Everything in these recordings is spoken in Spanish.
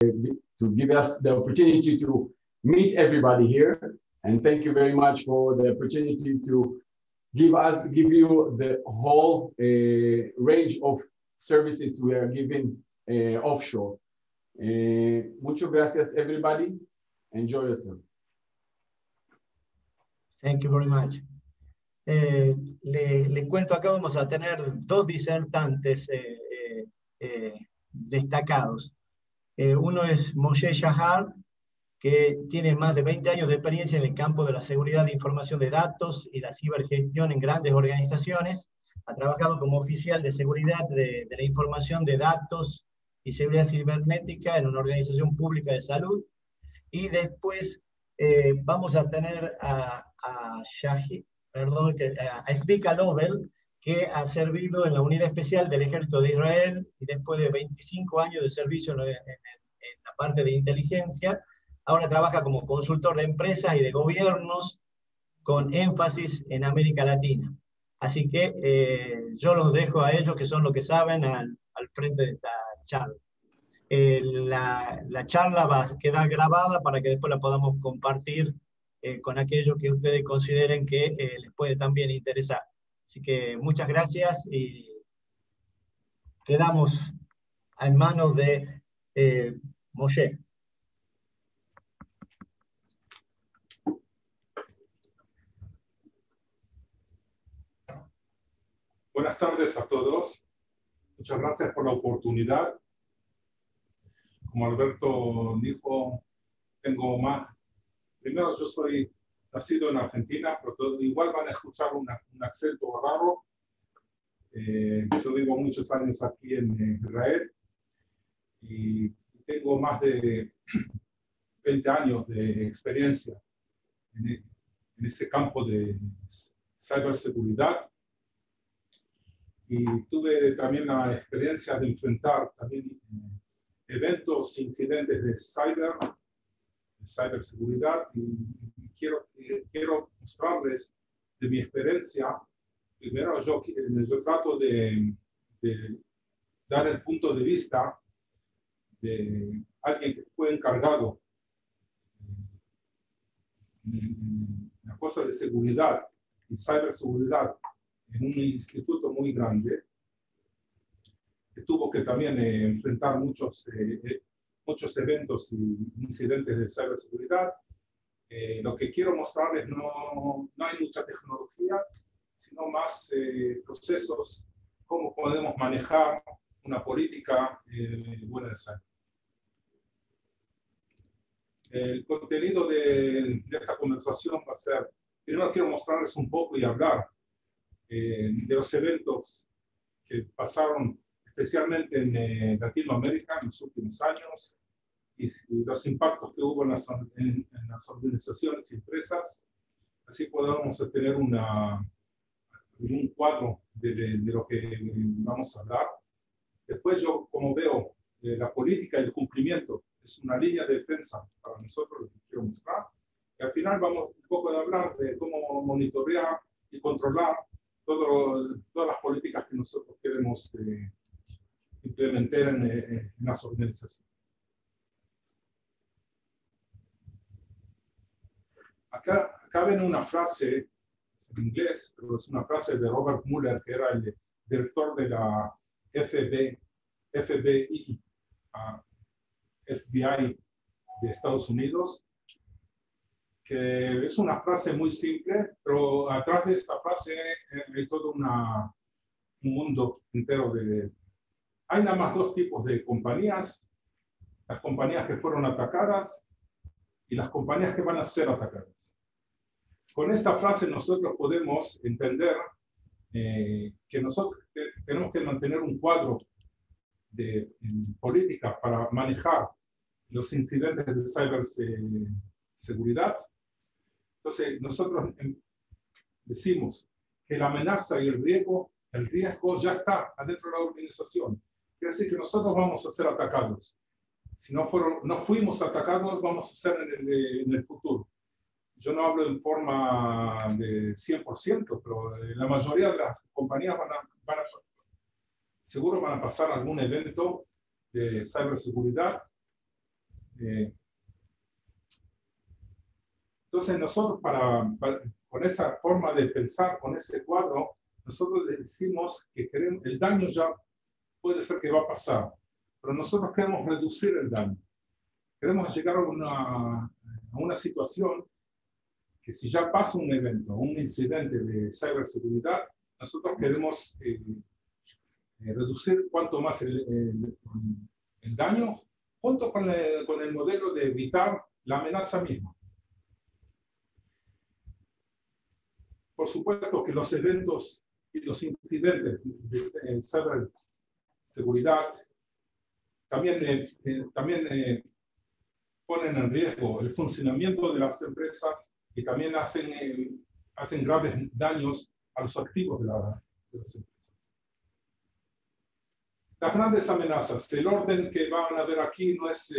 to give us the opportunity to meet everybody here. And thank you very much for the opportunity to give you the whole range of services we are giving offshore. Muchas gracias, everybody. Enjoy yourself. Thank you very much. Le cuento acá, vamos a tener dos disertantes destacados. Uno es Moshe Shahar, que tiene más de 20 años de experiencia en el campo de la seguridad de información de datos y la cibergestión en grandes organizaciones. Ha trabajado como oficial de seguridad de la información de datos y seguridad cibernética en una organización pública de salud. Y después vamos a tener a Zvika Lovell, que ha servido en la Unidad Especial del Ejército de Israel y después de 25 años de servicio en la parte de inteligencia, ahora trabaja como consultor de empresas y de gobiernos con énfasis en América Latina. Así que yo los dejo a ellos, que son los que saben, al frente de esta charla. La charla va a quedar grabada para que después la podamos compartir con aquellos que ustedes consideren que les puede también interesar. Así que muchas gracias y quedamos en manos de Moshe. Buenas tardes a todos. Muchas gracias por la oportunidad. Como Alberto dijo, tengo más. Primero, yo soy nacido en Argentina, pero igual van a escuchar un acento raro. Yo vivo muchos años aquí en Israel y tengo más de 20 años de experiencia en ese campo de ciberseguridad. Y tuve también la experiencia de enfrentar también eventos, incidentes de ciberseguridad, y quiero mostrarles de mi experiencia. Primero, yo trato de dar el punto de vista de alguien que fue encargado en la cosa de seguridad y ciberseguridad en un instituto muy grande, que tuvo que también enfrentar muchos eventos y incidentes de ciberseguridad. Lo que quiero mostrarles no hay mucha tecnología, sino más procesos, cómo podemos manejar una política buena de ciber. El contenido de esta conversación va a ser, primero quiero mostrarles un poco y hablar de los eventos que pasaron especialmente en Latinoamérica en los últimos años y los impactos que hubo en las organizaciones y empresas. Así podemos tener un cuadro de lo que vamos a hablar. Después yo, como veo, la política y el cumplimiento es una línea de defensa para nosotros, lo que quiero mostrar. Y al final vamos un poco a hablar de cómo monitorear y controlar todas las políticas que nosotros queremos implementar en las organizaciones. Acá ven una frase, es en inglés, pero es una frase de Robert Mueller, que era el director de la FBI de Estados Unidos, que es una frase muy simple, pero atrás de esta frase hay todo un mundo entero Hay nada más dos tipos de compañías: las compañías que fueron atacadas y las compañías que van a ser atacadas. Con esta frase nosotros podemos entender que nosotros tenemos que mantener un cuadro de política para manejar los incidentes de ciberseguridad. Entonces, nosotros decimos que la amenaza y el riesgo ya está adentro de la organización. Quiere decir que nosotros vamos a ser atacados. Si no fuimos atacados, vamos a ser en el futuro. Yo no hablo en forma de 100%, pero la mayoría de las compañías seguro van a pasar algún evento de ciberseguridad Entonces nosotros con esa forma de pensar, con ese cuadro, nosotros le decimos que queremos, el daño ya puede ser que va a pasar, pero nosotros queremos reducir el daño. Queremos llegar a una situación que si ya pasa un evento, un incidente de ciberseguridad, nosotros queremos reducir cuanto más el daño, junto con el modelo de evitar la amenaza misma. Por supuesto que los eventos y los incidentes de ciberseguridad también ponen en riesgo el funcionamiento de las empresas y también hacen graves daños a los activos de las empresas. Las grandes amenazas, el orden que van a ver aquí no es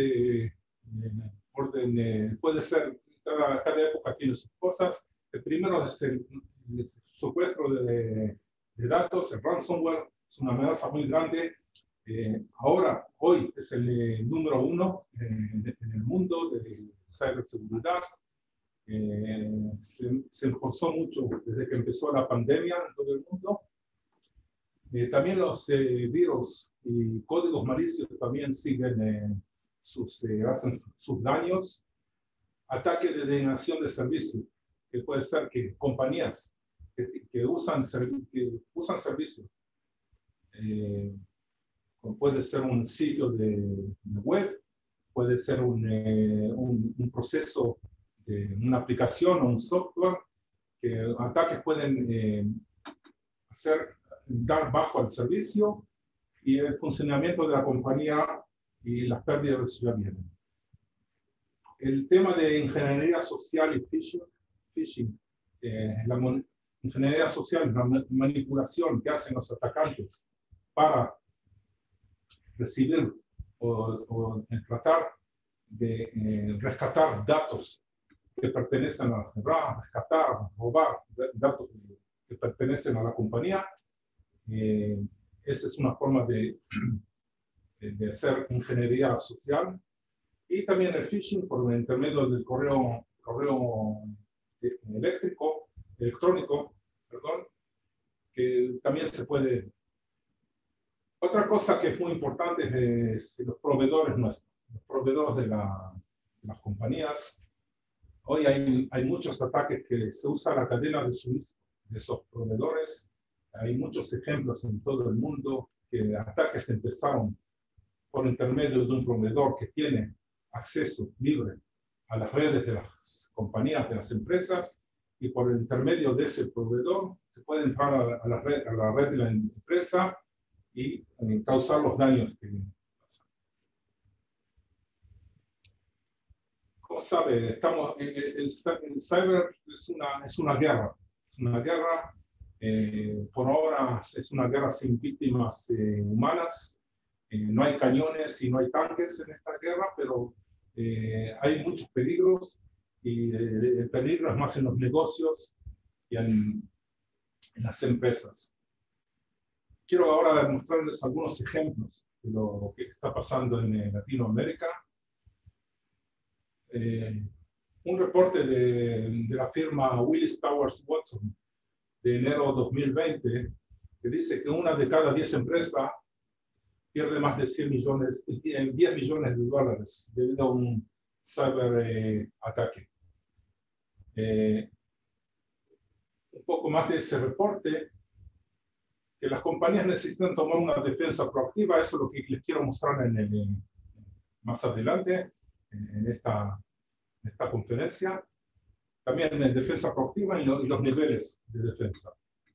orden, puede ser, cada época tiene sus cosas. El primero es el secuestro de datos, el ransomware, es una amenaza muy grande. Hoy es el número 1 en el mundo de ciberseguridad. Se esforzó mucho desde que empezó la pandemia en todo el mundo. También los virus y códigos maliciosos también siguen hacen sus daños. Ataque de denegación de servicio, que puede ser que compañías que usan servicios, puede ser un sitio de web, puede ser un proceso, una aplicación o un software, que ataques pueden dar bajo al servicio y el funcionamiento de la compañía y las pérdidas ya vienen. El tema de ingeniería social y phishing, la ingeniería social, la manipulación que hacen los atacantes para recibir o tratar de rescatar datos que pertenecen a robar datos que pertenecen a la compañía. Esa es una forma de hacer ingeniería social. Y también el phishing por el intermedio del correo electrónico, que también se puede. Otra cosa que es muy importante es los proveedores nuestros, los proveedores de las compañías. Hoy hay muchos ataques que se usa la cadena de suministro de esos proveedores. Hay muchos ejemplos en todo el mundo que ataques empezaron por intermedio de un proveedor que tiene acceso libre a las redes de las compañías, de las empresas, y por el intermedio de ese proveedor se puede entrar a la red de la empresa y causar los daños que pasan. Como sabe, el cyber es una guerra. Es una guerra, por ahora es una guerra sin víctimas humanas. No hay cañones y no hay tanques en esta guerra, pero hay muchos peligros y el peligro es más en los negocios y en las empresas. Quiero ahora mostrarles algunos ejemplos de lo que está pasando en Latinoamérica. Un reporte de la firma Willis Towers Watson de enero 2020 que dice que una de cada 10 empresas pierde más de 10 millones de dólares debido a un ciberataque. Un poco más de ese reporte, que las compañías necesitan tomar una defensa proactiva. Eso es lo que les quiero mostrar más adelante en esta conferencia. También en defensa proactiva y los niveles de defensa.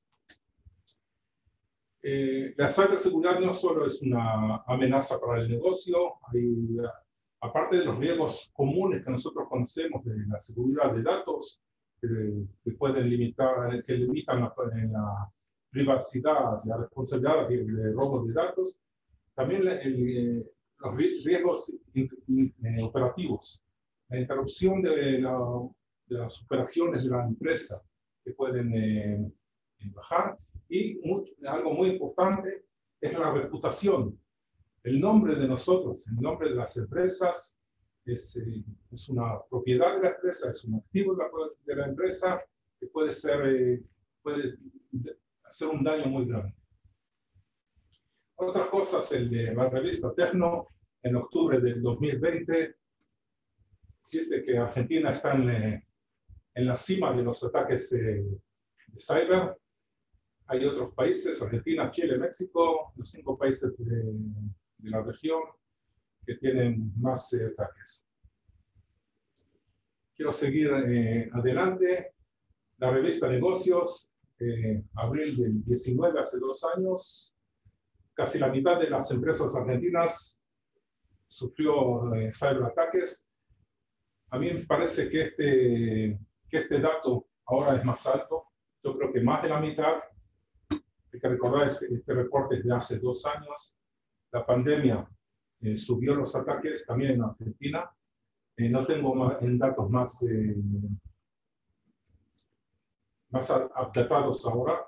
La ciberseguridad no solo es una amenaza para el negocio, aparte de los riesgos comunes que nosotros conocemos de la seguridad de datos, que pueden limitan la privacidad, la responsabilidad de robo de datos, también los riesgos operativos, la interrupción de las operaciones de la empresa que pueden bajar. Y algo muy importante es la reputación. El nombre de nosotros, el nombre de las empresas es una propiedad de la empresa, es un activo de la empresa que puede hacer un daño muy grande. Otras cosas, la revista Tecno, en octubre del 2020, dice que Argentina está en la cima de los ataques de cyber. Hay otros países, Argentina, Chile, México, los 5 países de la región que tienen más ataques. Quiero seguir adelante. La revista Negocios, abril del 19, hace 2 años, casi la mitad de las empresas argentinas sufrió ciberataques. A mí me parece que este dato ahora es más alto. Yo creo que más de la mitad. Hay que recordar este reporte es de hace 2 años. La pandemia subió los ataques también en Argentina. No tengo datos más datados ahora.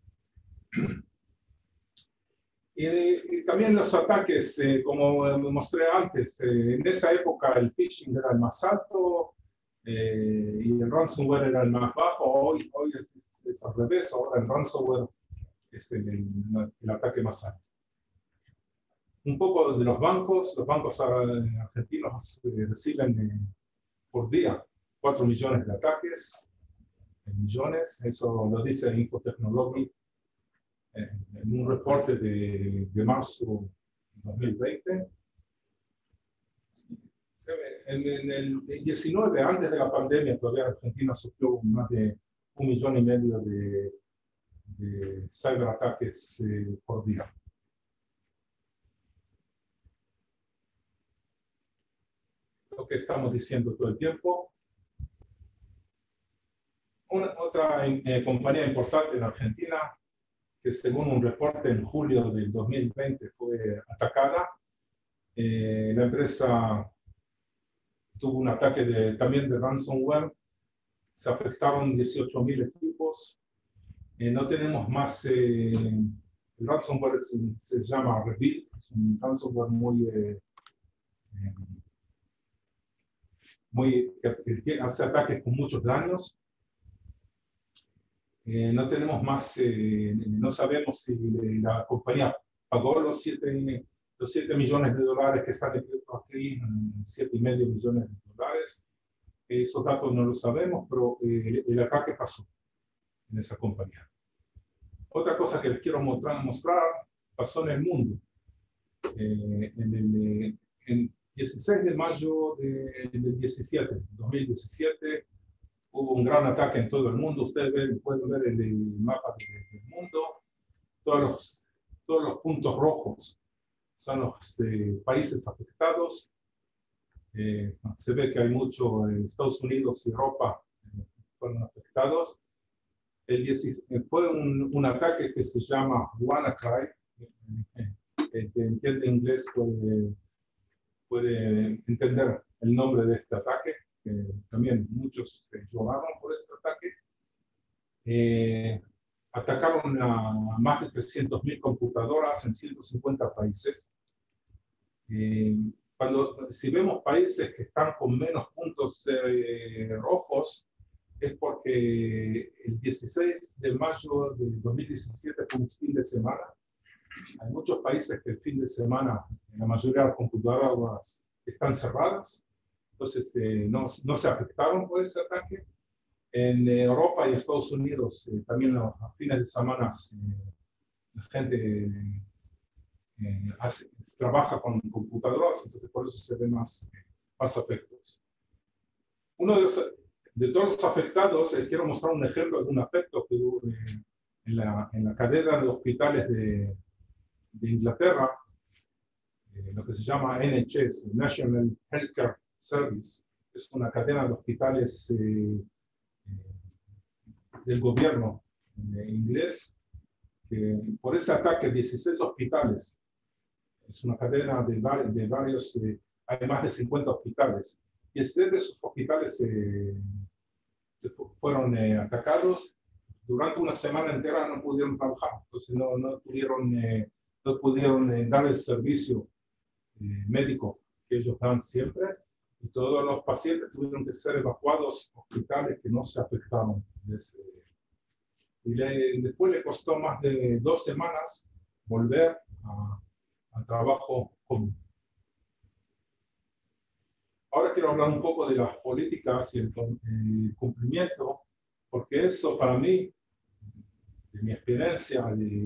Y también los ataques, como mostré antes, en esa época el phishing era el más alto y el ransomware era el más bajo. Hoy es al revés, ahora el ransomware es el ataque más alto. Un poco de los bancos argentinos reciben por día 4 millones de ataques, millones, eso lo dice Infotechnology en un reporte de marzo de 2020. En el 19, antes de la pandemia, todavía Argentina sufrió más de 1,5 millones de cyberataques por día. Lo que estamos diciendo todo el tiempo. Otra compañía importante en Argentina, que según un reporte en julio del 2020 fue atacada. La empresa tuvo un ataque también de ransomware. Se afectaron 18.000 equipos. No tenemos más. El ransomware se llama Reveal. Es un ransomware que hace ataques con muchos daños. No tenemos más, no sabemos si la compañía pagó los 7 millones de dólares que están escritos aquí, 7,5 millones de dólares. Esos datos no los sabemos, pero el ataque pasó en esa compañía. Otra cosa que les quiero mostrar pasó en el mundo. En 16 de mayo del 2017, hubo un gran ataque en todo el mundo. Ustedes pueden ver el mapa del mundo. Todos los puntos rojos son los países afectados. Se ve que hay mucho Estados Unidos y Europa fueron afectados. Fue un ataque que se llama WannaCry. El que entiende inglés puede entender el nombre de este ataque. También muchos lloraron por este ataque. Atacaron a más de 300.000 computadoras en 150 países. Si vemos países que están con menos puntos rojos, es porque el 16 de mayo de 2017 fue un fin de semana. Hay muchos países que el fin de semana, la mayoría de las computadoras están cerradas. Entonces, no se afectaron por ese ataque. En Europa y Estados Unidos, también a fines de semana, la gente trabaja con computadoras, entonces por eso se ven más afectos. Uno de todos los afectados, quiero mostrar un ejemplo de un afecto que hubo en la cadena de hospitales de Inglaterra, lo que se llama NHS, National Healthcare Service. Es una cadena de hospitales del gobierno inglés. Por ese ataque, 16 hospitales, es una cadena de varios, hay más de 50 hospitales. 16 de esos hospitales fueron atacados. Durante una semana entera no pudieron trabajar, entonces no pudieron dar el servicio médico que ellos dan siempre. Y todos los pacientes tuvieron que ser evacuados a hospitales que no se afectaron. Después le costó más de 2 semanas volver al trabajo común. Ahora quiero hablar un poco de las políticas y el cumplimiento, porque eso para mí, de mi experiencia,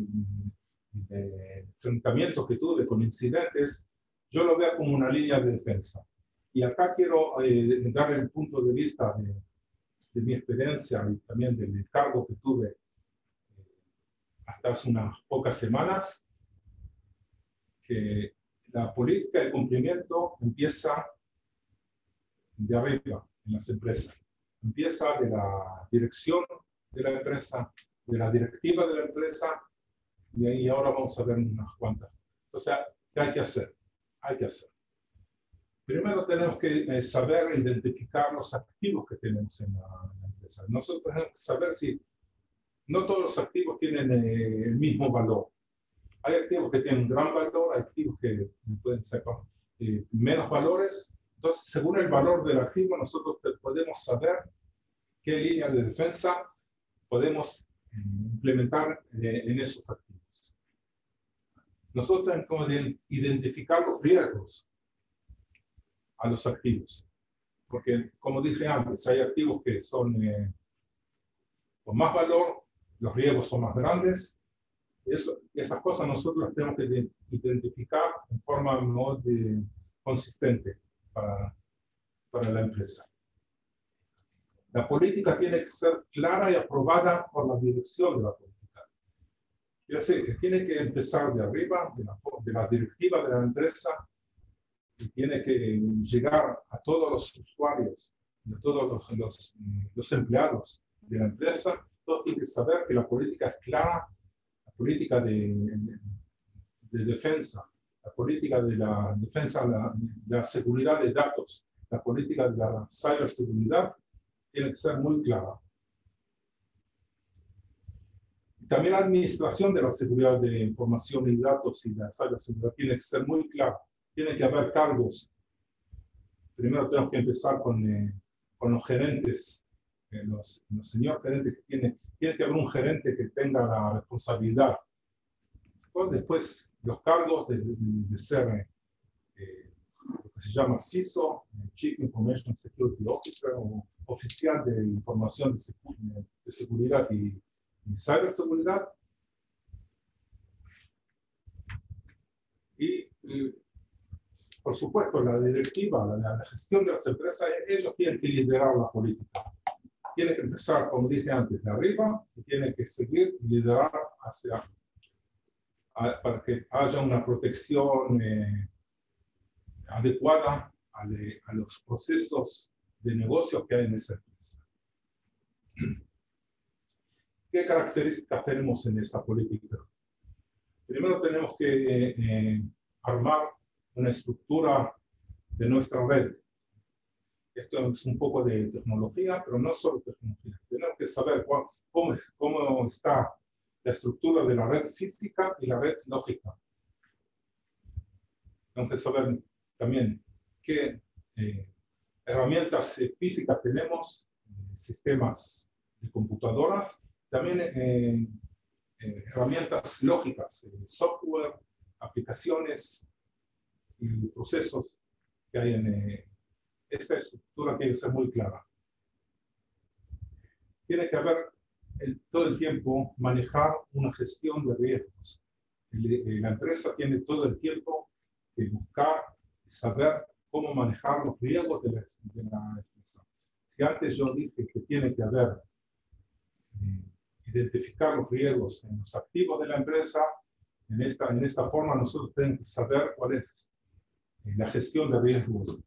de enfrentamientos que tuve con incidentes, yo lo veo como una línea de defensa. Y acá quiero dar el punto de vista de mi experiencia y también del cargo que tuve hasta hace unas pocas semanas, que la política de cumplimiento empieza de arriba en las empresas. Empieza de la dirección de la empresa, de la directiva de la empresa, y ahí ahora vamos a ver unas cuantas. O sea, ¿qué hay que hacer? Hay que hacer. Primero tenemos que saber identificar los activos que tenemos en la empresa. Nosotros tenemos que saber si no todos los activos tienen el mismo valor. Hay activos que tienen un gran valor, hay activos que pueden ser menos valores. Entonces, según el valor del activo, nosotros podemos saber qué línea de defensa podemos implementar en esos activos. Nosotros tenemos que identificar los riesgos a los activos. Porque, como dije antes, hay activos que son con más valor, los riesgos son más grandes. Esas cosas nosotros las tenemos que identificar en forma no consistente para la empresa. La política tiene que ser clara y aprobada por la dirección de la política. Quiere decir que tiene que empezar de arriba, de la directiva de la empresa, y tiene que llegar a todos los usuarios, a todos los empleados de la empresa. Todos tienen que saber que la política es clara, la política de defensa, la política de la defensa de la seguridad de datos, la política de la ciberseguridad tiene que ser muy clara. También la administración de la seguridad de información y datos y la ciberseguridad tiene que ser muy clara. Tiene que haber cargos. Primero tenemos que empezar con los gerentes, los señores gerentes que tiene que haber un gerente que tenga la responsabilidad. Después los cargos de ser lo que se llama CISO, Chief Information Security Officer, o oficial de información de seguridad y ciberseguridad. Y por supuesto, la directiva, la gestión de las empresas, ellos tienen que liderar la política. Tienen que empezar, como dije antes, de arriba, y tienen que seguir y liderar para que haya una protección adecuada a los procesos de negocio que hay en esa empresa. ¿Qué características tenemos en esa política? Primero tenemos que armar una estructura de nuestra red. Esto es un poco de tecnología, pero no solo tecnología. Tenemos que saber cómo está la estructura de la red física y la red lógica. Tenemos que saber también qué herramientas físicas tenemos, sistemas de computadoras, también herramientas lógicas, software, aplicaciones y procesos que hay en esta estructura. Tiene que ser muy clara. Tiene que haber todo el tiempo manejar una gestión de riesgos. La empresa tiene todo el tiempo que buscar y saber cómo manejar los riesgos de la empresa. Si antes yo dije que tiene que haber identificar los riesgos en los activos de la empresa, en esta forma nosotros tenemos que saber cuál es la gestión de riesgos.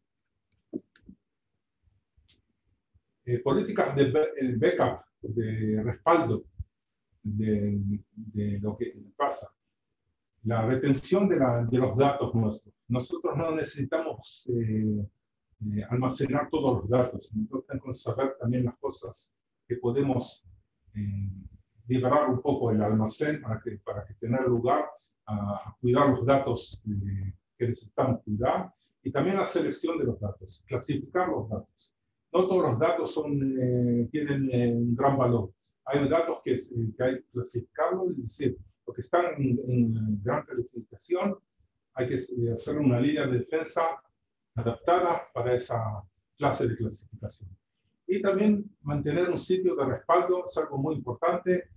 Políticas de backup, de respaldo de lo que pasa. La retención de los datos nuestros. Nosotros no necesitamos almacenar todos los datos. Nosotros tenemos que saber también las cosas que podemos liberar un poco el almacén para que tener lugar a cuidar los datos que necesitamos cuidar, Y también la selección de los datos, clasificar los datos. No todos los datos tienen un gran valor. Hay datos que hay que clasificarlos, es decir, los que están en gran calificación, hay que hacer una línea de defensa adaptada para esa clase de clasificación. Y también mantener un sitio de respaldo es algo muy importante.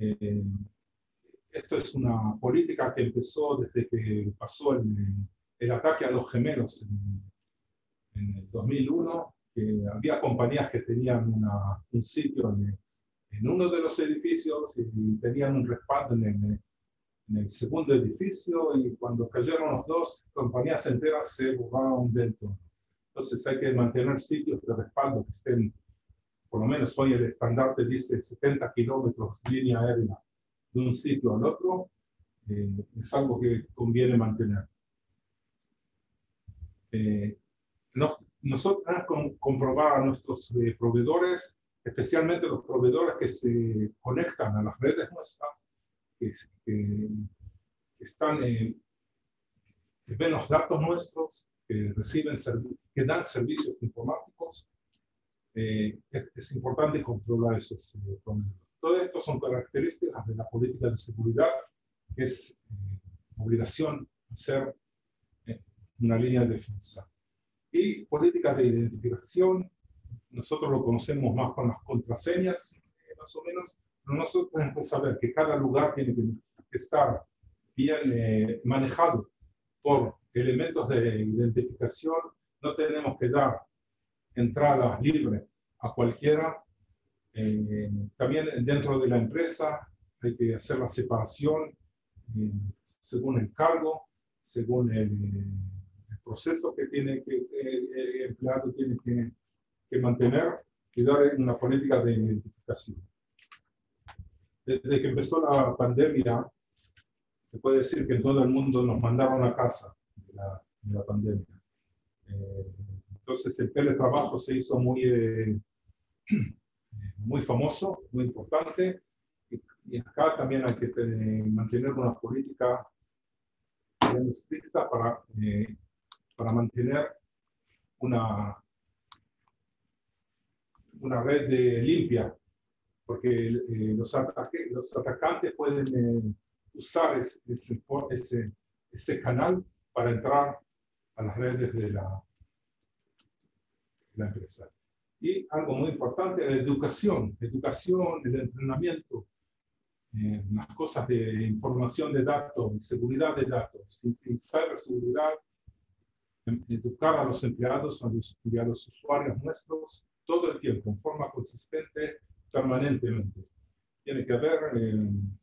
Esto es una política que empezó desde que pasó el ataque a los gemelos en el 2001, que había compañías que tenían un sitio en uno de los edificios y tenían un respaldo en el segundo edificio, y cuando cayeron los dos, compañías enteras se borraron dentro. Entonces hay que mantener sitios de respaldo que estén, por lo menos hoy el estandarte dice 70 kilómetros línea aérea de un sitio al otro, es algo que conviene mantener. Nosotros tenemos que comprobar a nuestros proveedores, especialmente los proveedores que se conectan a las redes nuestras, que ven los datos nuestros, que que dan servicios informáticos. Es importante controlar esos proveedores. Todo esto son características de la política de seguridad, que es obligación hacer una línea de defensa. Y políticas de identificación, nosotros lo conocemos más con las contraseñas, más o menos, pero nosotros tenemos que saber que cada lugar tiene que estar bien manejado por elementos de identificación. No tenemos que dar entrada libre a cualquiera. También dentro de la empresa hay que hacer la separación según el cargo, según el proceso que el empleado tiene que mantener, y dar una política de identificación. Desde que empezó la pandemia, se puede decir que en todo el mundo nos mandaron a casa de la pandemia. Entonces el teletrabajo se hizo muy famoso, muy importante, y acá también hay que mantener una política bien estricta para mantener una red limpia, porque los atacantes pueden usar ese canal para entrar a las redes de la empresa. Y algo muy importante, la educación, el entrenamiento, las cosas de información de datos, seguridad de datos, y ciberseguridad, educar a los empleados y a los usuarios nuestros todo el tiempo, en forma consistente, permanentemente. Tiene que haber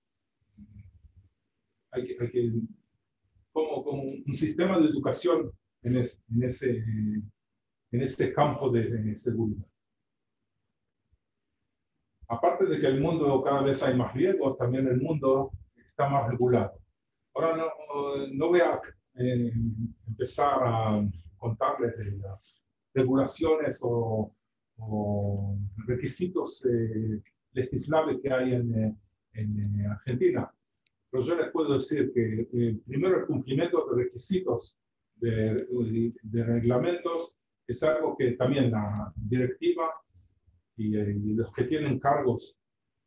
como un sistema de educación en ese campo de seguridad. Aparte de que el mundo cada vez hay más riesgos, también el mundo está más regulado. Ahora no voy a empezar a contarles de las regulaciones o requisitos legislables que hay en Argentina. Pero yo les puedo decir que primero el cumplimiento de requisitos de reglamentos es algo que también la directiva y los que tienen cargos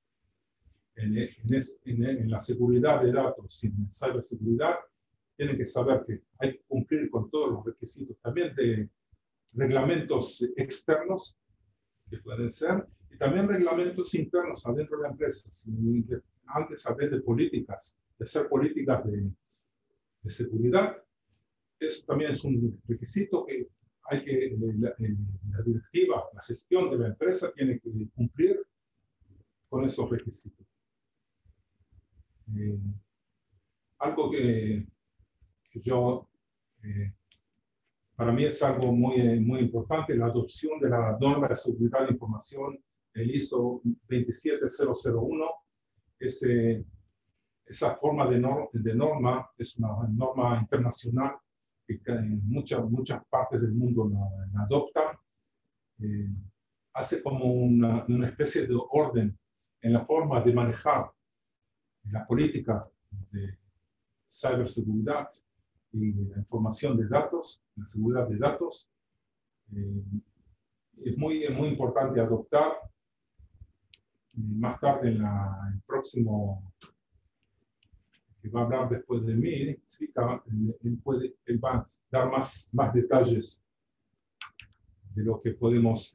en la seguridad de datos y en ciberseguridad tienen que saber que hay que cumplir con todos los requisitos, también de reglamentos externos que pueden ser, y también reglamentos internos adentro de la empresa. Antes hablé de políticas, de hacer políticas de seguridad. Eso también es un requisito que la directiva, la gestión de la empresa tiene que cumplir con esos requisitos. Algo que para mí es algo muy importante, la adopción de la norma de seguridad de información, el ISO 27001. Esa forma de norma es una norma internacional que en muchas partes del mundo la adoptan. Hace como una especie de orden en la forma de manejar la política de ciberseguridad y la información de datos, la seguridad de datos. Es muy importante adoptar. Más tarde, el próximo que va a hablar después de mí, él va a dar más detalles de lo que podemos,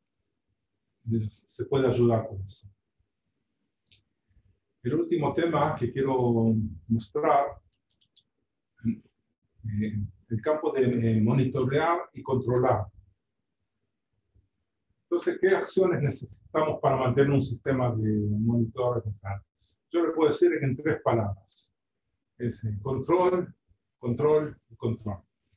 se puede ayudar con eso. El último tema que quiero mostrar, el campo de monitorear y controlar. Entonces, ¿qué acciones necesitamos para mantener un sistema de monitoreo y control? Yo le puedo decir en 3 palabras. Es control, control y control.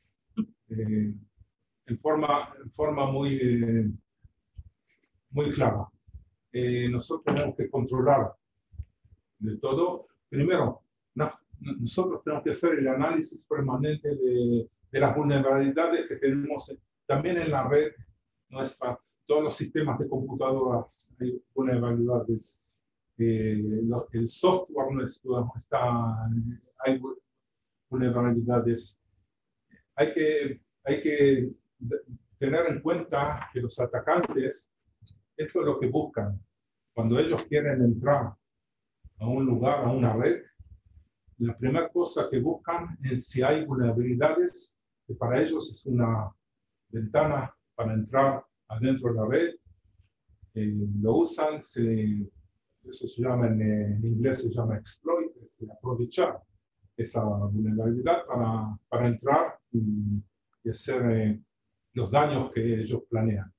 En forma muy clara. Nosotros tenemos que controlar de todo. Primero, nosotros tenemos que hacer el análisis permanente de las vulnerabilidades que tenemos también en la red nuestra. Todos los sistemas de computadoras hay vulnerabilidades. El software nuestro hay vulnerabilidades. Hay que tener en cuenta que los atacantes, esto es lo que buscan. Cuando ellos quieren entrar a un lugar, a una red, la primera cosa que buscan es si hay vulnerabilidades, que para ellos es una ventana para entrar adentro de la red. Lo usan, eso se llama en inglés, se llama exploit, es aprovechar esa vulnerabilidad para entrar y hacer los daños que ellos planean.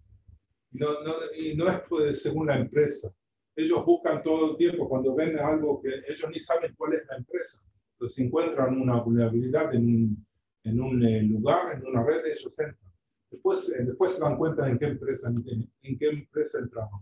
Y no es pues, según la empresa. Ellos buscan todo el tiempo, cuando ven algo que ellos ni saben cuál es la empresa. Entonces, si encuentran una vulnerabilidad en un lugar, en una red, ellos entran. Después se dan cuenta en qué empresa entraron.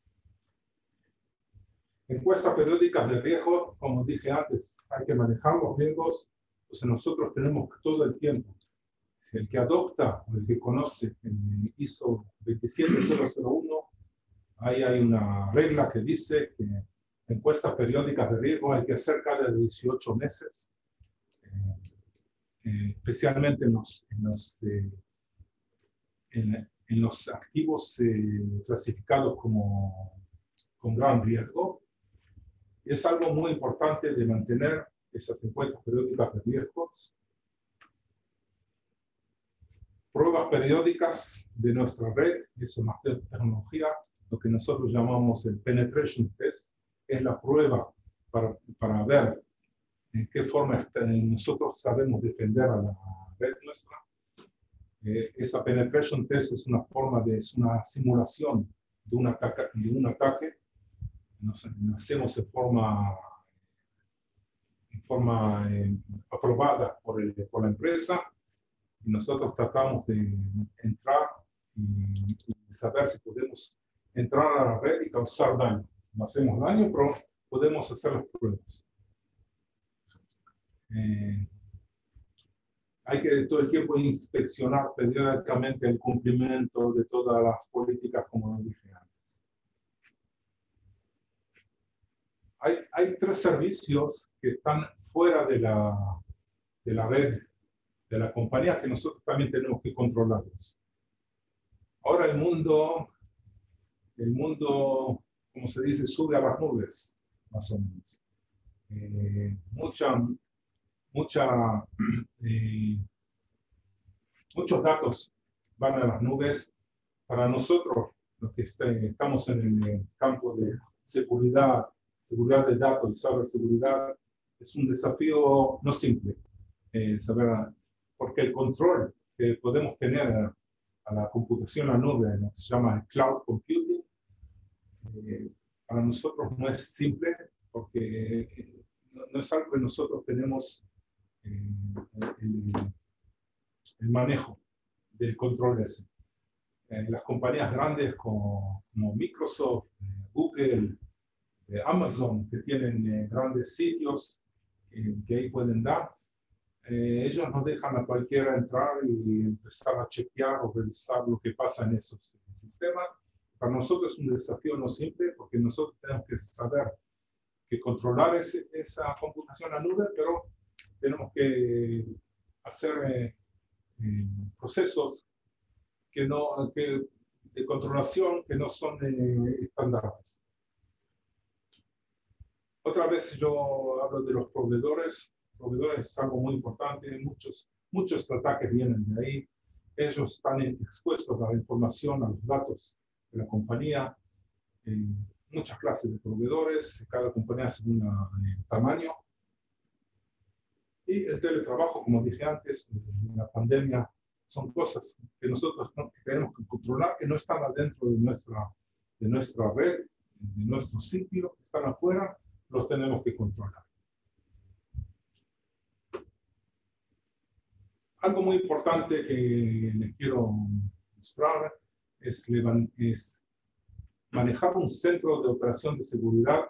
Encuestas periódicas de riesgo, como dije antes, hay que manejar los riesgos. Entonces nosotros tenemos todo el tiempo. Si el que adopta o el que conoce el ISO 27001, ahí hay una regla que dice que encuestas periódicas de riesgo hay que hacer cada 18 meses, especialmente en los activos clasificados con gran riesgo. Y es algo muy importante de mantener esas encuestas periódicas de riesgos. Pruebas periódicas de nuestra red, eso es más de tecnología, lo que nosotros llamamos el penetration test, es la prueba para ver en qué forma nosotros sabemos defender a la red nuestra. Esa penetration test es una una simulación de un ataque. Nos hacemos en forma aprobada por la empresa, y nosotros tratamos de entrar y saber si podemos entrar a la red y causar daño. No hacemos daño, pero podemos hacer las pruebas. Hay que todo el tiempo inspeccionar periódicamente el cumplimiento de todas las políticas, como dije antes. Hay 3 servicios que están fuera de la red de la compañía que nosotros también tenemos que controlarlos. Ahora el mundo, como se dice, sube a las nubes, más o menos. Muchos datos van a las nubes. Para nosotros, los que estamos en el campo de seguridad de datos y ciberseguridad, es un desafío no simple. Porque el control que podemos tener a la computación en la nube, lo que se llama cloud computing, para nosotros no es simple, porque no es algo que nosotros tenemos el manejo del control ese. Las compañías grandes como Microsoft, Google, Amazon, que tienen grandes sitios que ahí pueden dar, ellos no dejan a cualquiera entrar y empezar a chequear o revisar lo que pasa en esos sistemas. Para nosotros es un desafío no simple, porque nosotros tenemos que saber que controlar esa computación a nube, pero tenemos que hacer procesos de controlación que no son estándares. Otra vez yo hablo de los proveedores. Proveedores es algo muy importante. Muchos ataques vienen de ahí. Ellos están expuestos a la información, a los datos de la compañía. Muchas clases de proveedores, cada compañía según el tamaño. Y el teletrabajo, como dije antes, la pandemia, son cosas que nosotros tenemos que controlar, que no están adentro de nuestra red, de nuestro sitio, están afuera, los tenemos que controlar. Algo muy importante que les quiero mostrar es manejar un centro de operación de seguridad.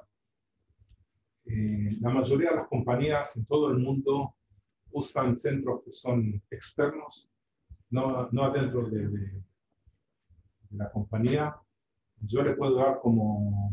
La mayoría de las compañías en todo el mundo usan centros que son externos, no adentro de la compañía. Yo le puedo dar como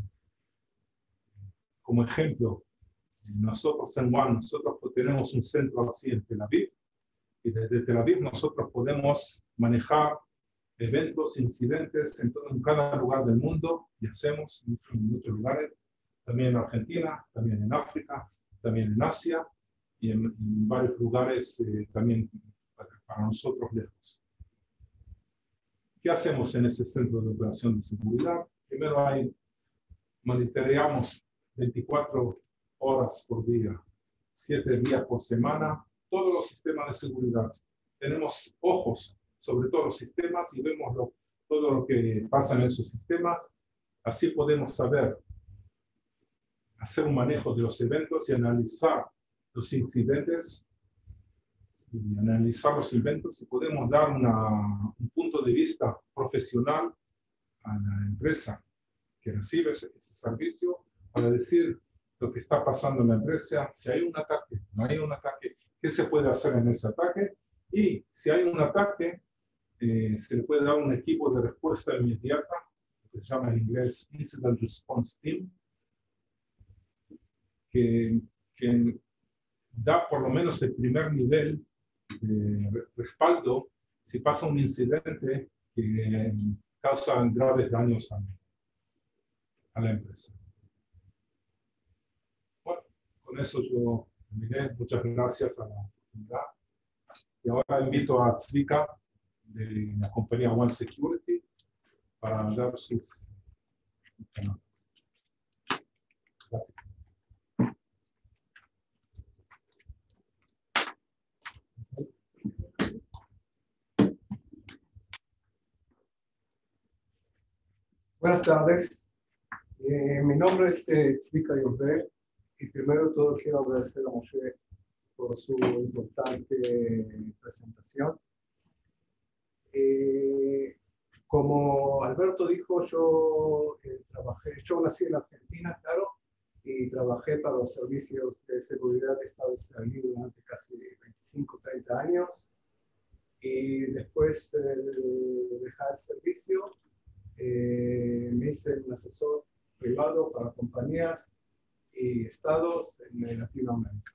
ejemplo, nosotros en One, nosotros tenemos un centro así en Tel Aviv, y desde Tel Aviv nosotros podemos manejar eventos, incidentes en cada lugar del mundo, y hacemos en muchos lugares, también en Argentina, también en África, también en Asia, y en varios lugares también para nosotros lejos. ¿Qué hacemos en ese centro de operación de seguridad? Primero monitoreamos 24 horas por día, 7 días por semana, todos los sistemas de seguridad. Tenemos ojos sobre todos los sistemas y vemos todo lo que pasa en esos sistemas. Así podemos hacer un manejo de los eventos y analizar los incidentes. Y analizar los eventos y podemos dar un punto de vista profesional a la empresa que recibe ese servicio para decir lo que está pasando en la empresa, si hay un ataque, no hay un ataque, qué se puede hacer en ese ataque, y si hay un ataque, se le puede dar un equipo de respuesta inmediata, que se llama en inglés Incident Response Team, que da por lo menos el primer nivel de respaldo si pasa un incidente que causa graves daños a la empresa. Bueno, con eso yo terminé. Muchas gracias a la oportunidad. Y ahora invito a Tzvika de la compañía One Security para dar sus canales. Gracias. Buenas tardes. Mi nombre es Tzvika Yovel y primero de todo quiero agradecer a Moshe por su importante presentación. Como Alberto dijo, yo nací en Argentina, claro, y trabajé para los servicios de seguridad de Estado israelí durante casi 25, 30 años. Y después de dejar el servicio, me hice un asesor privado para compañías y estados en Latinoamérica.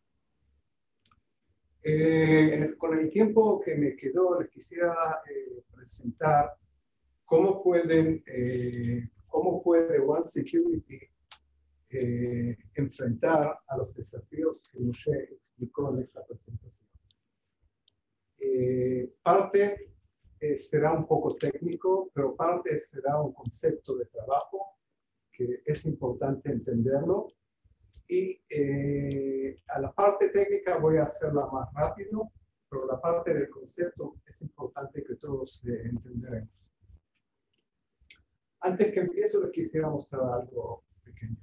Con el tiempo que me quedó, les quisiera presentar cómo puede One Security enfrentar a los desafíos que Moshe explicó en esta presentación. Parte será un poco técnico, pero parte será un concepto de trabajo que es importante entenderlo. Y a la parte técnica voy a hacerla más rápido, pero la parte del concepto es importante que todos entenderemos. Antes que empiezo, les quisiera mostrar algo pequeño.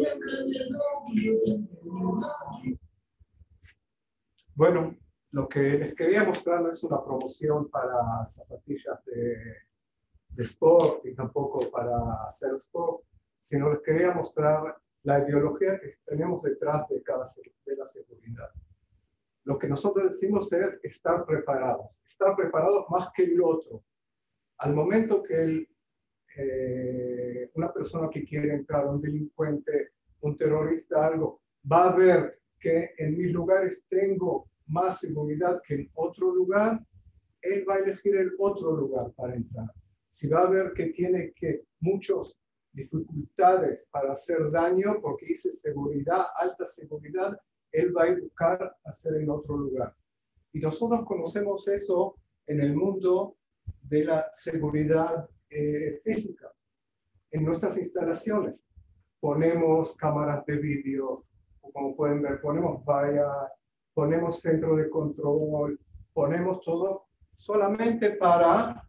Bueno, lo que les quería mostrar no es una promoción para zapatillas de sport y tampoco para hacer sport, sino les quería mostrar la ideología que tenemos detrás de la seguridad. Lo que nosotros decimos es estar preparados más que el otro. Al momento que una persona que quiere entrar, un delincuente, un terrorista, algo, va a ver que en mis lugares tengo más seguridad que en otro lugar, él va a elegir el otro lugar para entrar. Si va a ver que tiene muchas dificultades para hacer daño porque dice seguridad, alta seguridad, él va a buscar hacer en otro lugar. Y nosotros conocemos eso en el mundo de la seguridad física. En nuestras instalaciones ponemos cámaras de vídeo, como pueden ver, ponemos vallas, ponemos centro de control, ponemos todo solamente para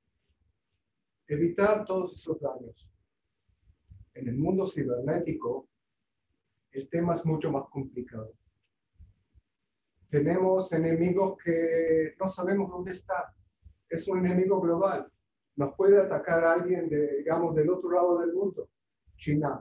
evitar todos esos daños. En el mundo cibernético, el tema es mucho más complicado. Tenemos enemigos que no sabemos dónde están. Es un enemigo global. Nos puede atacar alguien, digamos, del otro lado del mundo. China,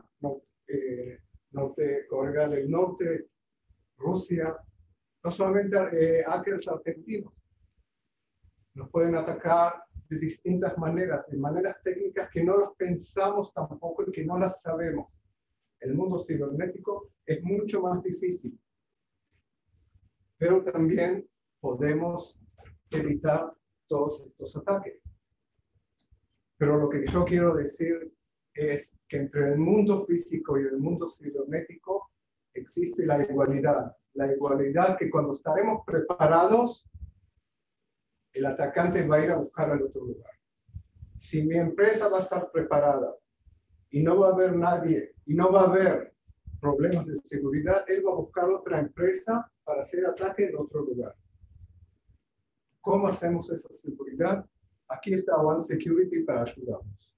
Corea del Norte, Rusia. No solamente hackers argentinos. Nos pueden atacar de distintas maneras, de maneras técnicas que no las pensamos tampoco y que no las sabemos. El mundo cibernético es mucho más difícil. Pero también podemos evitar todos estos ataques. Pero lo que yo quiero decir es que entre el mundo físico y el mundo cibernético existe la igualdad. La igualdad que cuando estaremos preparados, el atacante va a ir a buscar al otro lugar. Si mi empresa va a estar preparada y no va a haber nadie y no va a haber problemas de seguridad, él va a buscar otra empresa para hacer ataque en otro lugar. ¿Cómo hacemos esa seguridad? Aquí está One Security para ayudarnos.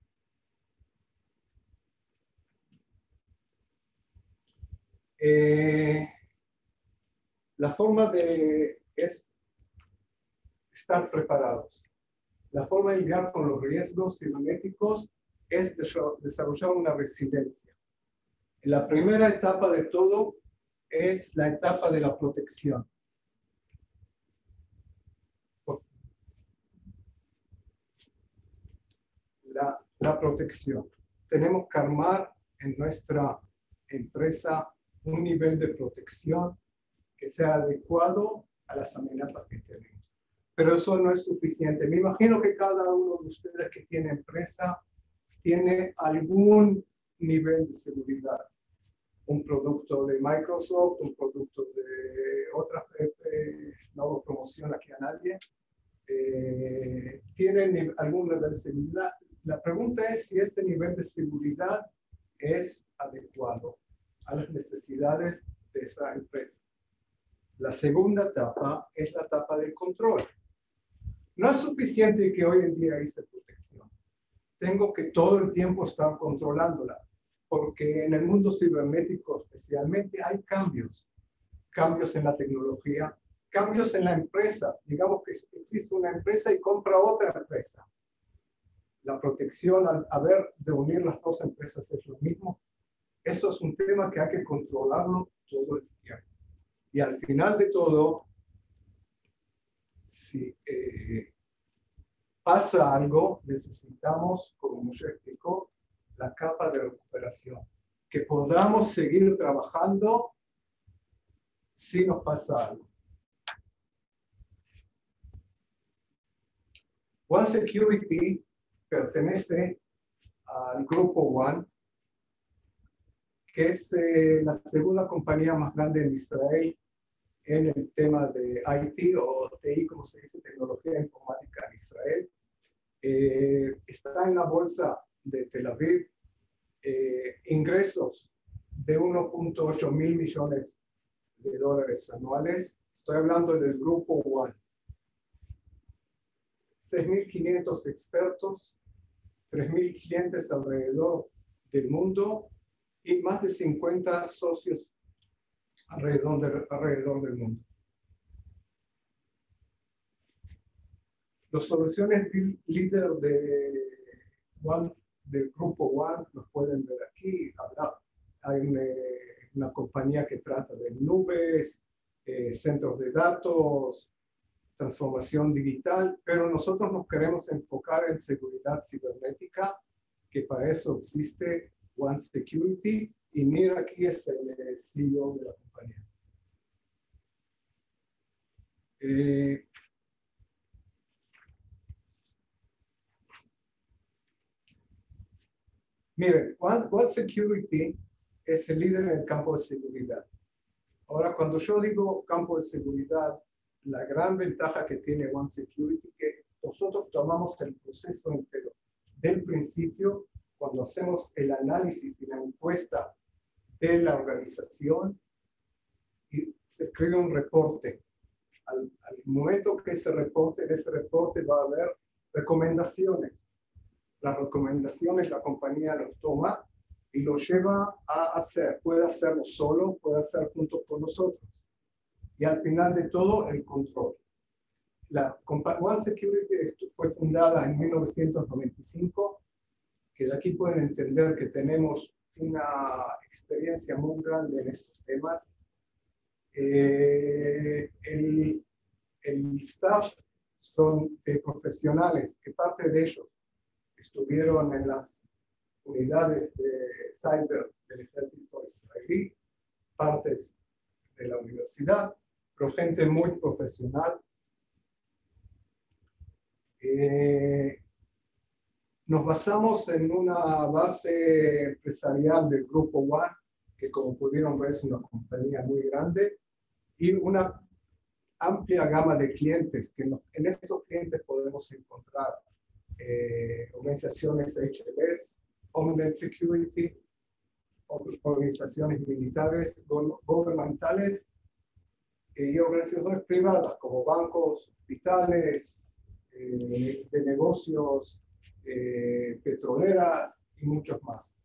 La forma es estar preparados. La forma de lidiar con los riesgos cibernéticos es desarrollar una resiliencia. La primera etapa de todo es la etapa de la protección. La protección. Tenemos que armar en nuestra empresa un nivel de protección que sea adecuado a las amenazas que tenemos. Pero eso no es suficiente. Me imagino que cada uno de ustedes que tiene empresa tiene algún nivel de seguridad. Un producto de Microsoft, un producto de otra, no hago promoción aquí a nadie, tienen algún nivel de seguridad. La pregunta es si ese nivel de seguridad es adecuado a las necesidades de esa empresa. La segunda etapa es la etapa del control. No es suficiente que hoy en día hice protección. Tengo que todo el tiempo estar controlándola, porque en el mundo cibernético especialmente hay cambios. Cambios en la tecnología, cambios en la empresa. Digamos que existe una empresa y compra otra empresa. La protección, al haber de unir las dos empresas es lo mismo. Eso es un tema que hay que controlarlo todo el tiempo. Y al final de todo, si pasa algo, necesitamos, como Moshe explicó, la capa de recuperación. Que podamos seguir trabajando si nos pasa algo. One Security pertenece al grupo One, que es la segunda compañía más grande en Israel en el tema de IT o TI, como se dice, tecnología informática en Israel. Está en la bolsa de Tel Aviv. Ingresos de 1.8 mil millones de dólares anuales. Estoy hablando del grupo One. 6.500 expertos, 3.000 clientes alrededor del mundo y más de 50 socios alrededor del mundo. Las soluciones líder del grupo One los pueden ver aquí. Hay una compañía que trata de nubes, centros de datos, transformación digital, pero nosotros nos queremos enfocar en seguridad cibernética, que para eso existe One Security, y mira, aquí es el CEO de la compañía. Miren, One Security es el líder en el campo de seguridad. Ahora, cuando yo digo campo de seguridad, la gran ventaja que tiene One Security es que nosotros tomamos el proceso entero. Del principio, cuando hacemos el análisis y la encuesta de la organización, y se escribe un reporte. Al momento que ese reporte va a haber recomendaciones. Las recomendaciones la compañía los toma y lo lleva a hacer. Puede hacerlo solo, puede hacer junto con nosotros. Y al final de todo, el control. La One Security fue fundada en 1995, que de aquí pueden entender que tenemos una experiencia muy grande en estos temas. El staff son profesionales, que parte de ellos estuvieron en las unidades de cyber del ejército israelí, partes de la universidad, pero gente muy profesional. Nos basamos en una base empresarial del Grupo One, que como pudieron ver es una compañía muy grande, y una amplia gama de clientes, que en estos clientes podemos encontrar organizaciones HLS, Homeland Security, organizaciones militares, gubernamentales y organizaciones privadas como bancos, hospitales, de negocios, petroleras y muchos más.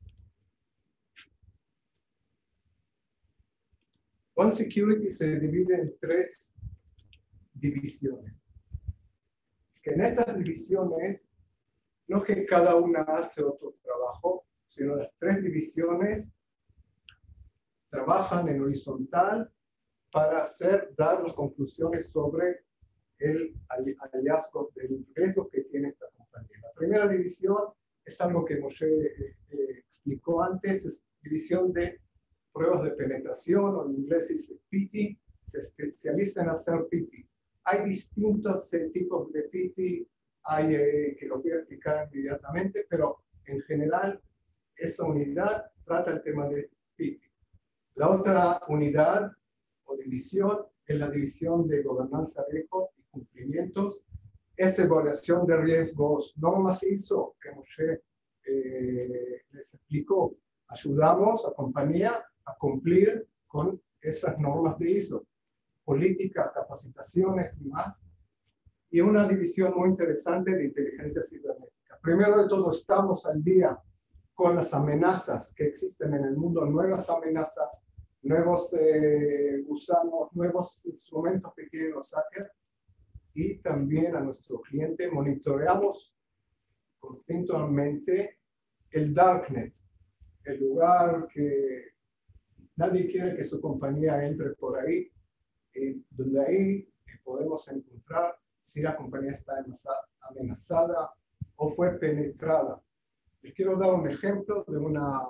One Security se divide en 3 divisiones. Que en estas divisiones, no que cada una hace otro trabajo, sino las 3 divisiones trabajan en horizontal para dar las conclusiones sobre el hallazgo del riesgo que tiene esta compañía. La primera división es algo que Moshe explicó antes, es división de pruebas de penetración, o en inglés dice PT, se especializa en hacer PT. Hay distintos tipos de PT, hay que lo voy a explicar inmediatamente, pero en general esa unidad trata el tema de PT. La otra unidad o división es la división de gobernanza de riesgo y cumplimientos, es evaluación de riesgos, normas ISO que Moshe les explicó. Ayudamos a compañía a cumplir con esas normas de ISO, políticas, capacitaciones y más. Y una división muy interesante de inteligencia cibernética. Primero de todo, estamos al día con las amenazas que existen en el mundo, nuevas amenazas, nuevos gusanos, nuevos instrumentos que tienen los hackers. Y también a nuestro cliente monitoreamos continuamente el Darknet, el lugar que nadie quiere que su compañía entre por ahí, donde ahí podemos encontrar si la compañía está amenazada o fue penetrada. Les quiero dar un ejemplo de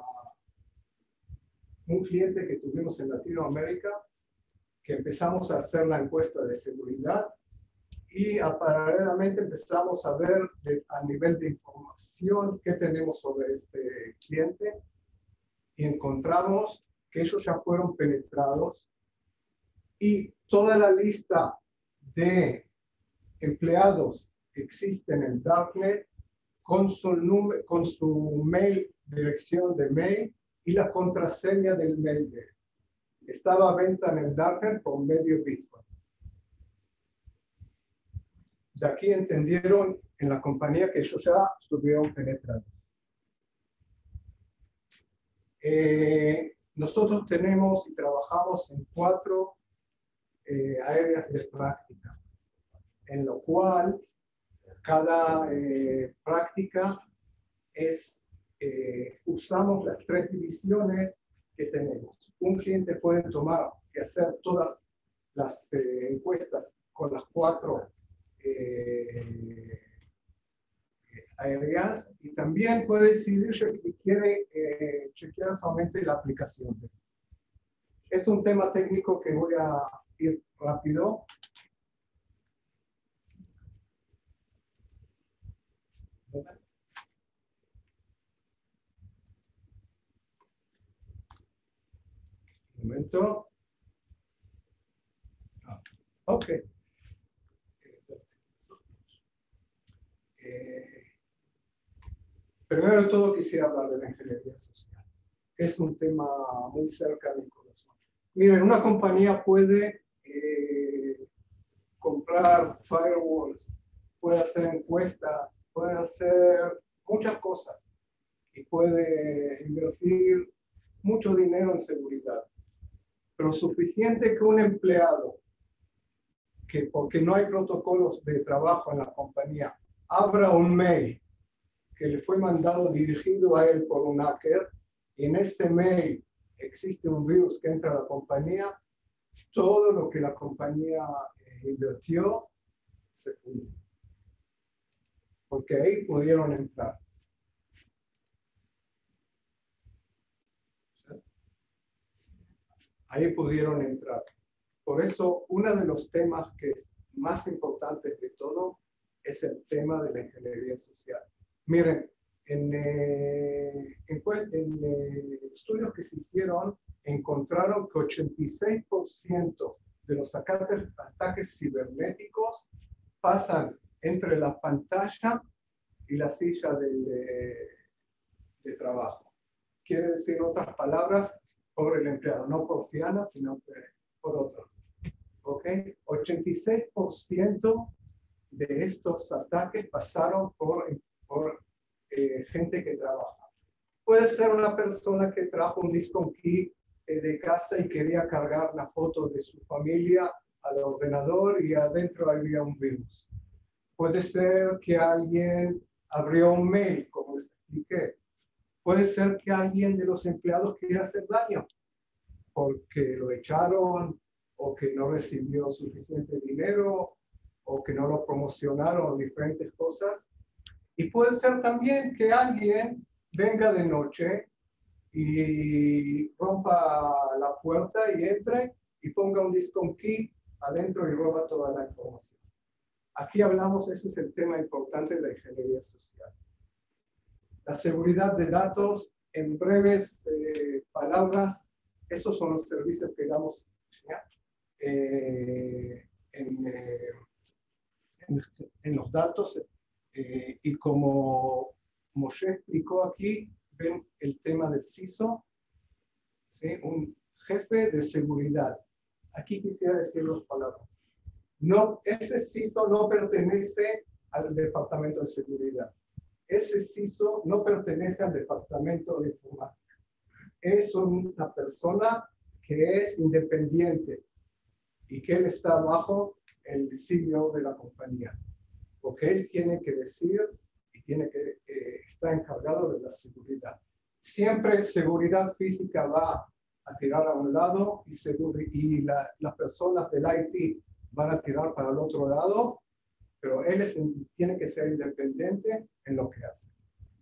un cliente que tuvimos en Latinoamérica, que empezamos a hacer la encuesta de seguridad y paralelamente empezamos a ver a nivel de información qué tenemos sobre este cliente y encontramos que ellos ya fueron penetrados y toda la lista de empleados que existen en Darknet con su mail, dirección de mail y la contraseña del mail de él. Estaba a venta en el Darknet por medio Bitcoin. De aquí entendieron en la compañía que ellos ya estuvieron penetrados. Nosotros tenemos y trabajamos en 4 áreas de práctica, en lo cual cada práctica es, usamos las 3 divisiones que tenemos. Un cliente puede tomar y hacer todas las encuestas con las 4 áreas, y también puede decidir que quiere chequear solamente la aplicación. Es un tema técnico que voy a ir rápido. Un momento. Ok. Primero de todo quisiera hablar de la ingeniería social. Es un tema muy cerca de mi corazón. Miren, una compañía puede comprar firewalls, puede hacer encuestas, puede hacer muchas cosas y puede invertir mucho dinero en seguridad. Pero suficiente que un empleado, que porque no hay protocolos de trabajo en la compañía, abra un mail que le fue mandado dirigido a él por un hacker, y en este mail existe un virus que entra a la compañía, todo lo que la compañía invirtió se fundió. Porque ahí pudieron entrar. Ahí pudieron entrar. Por eso, uno de los temas que es más importantes de todo es el tema de la ingeniería social. Miren, en estudios que se hicieron, encontraron que 86% de los ataques cibernéticos pasan entre la pantalla y la silla de trabajo. Quiere decir, en otras palabras, por el empleado, no por Fiana, sino por otro. ¿Ok? 86% de estos ataques pasaron por gente que trabaja. Puede ser una persona que trajo un disc on key de casa y quería cargar la foto de su familia al ordenador y adentro había un virus. Puede ser que alguien abrió un mail, como les expliqué. Puede ser que alguien de los empleados quiera hacer daño porque lo echaron o que no recibió suficiente dinero o que no lo promocionaron, diferentes cosas. Y puede ser también que alguien venga de noche y rompa la puerta y entre y ponga un disc on key adentro y roba toda la información. Aquí hablamos, ese es el tema importante de la ingeniería social. La seguridad de datos, en breves palabras, esos son los servicios que damos en los datos. Y como Moshe explicó aquí, ven el tema del CISO, ¿sí? Un jefe de seguridad. Aquí quisiera decir dos palabras. No, ese CISO no pertenece al departamento de seguridad. Ese CISO no pertenece al departamento de informática. Es una persona que es independiente y que él está bajo el CEO de la compañía. Porque él tiene que decir y tiene que estar encargado de la seguridad. Siempre seguridad física va a tirar a un lado y las personas del IT van a tirar para el otro lado, pero él tiene que ser independiente en lo que hace.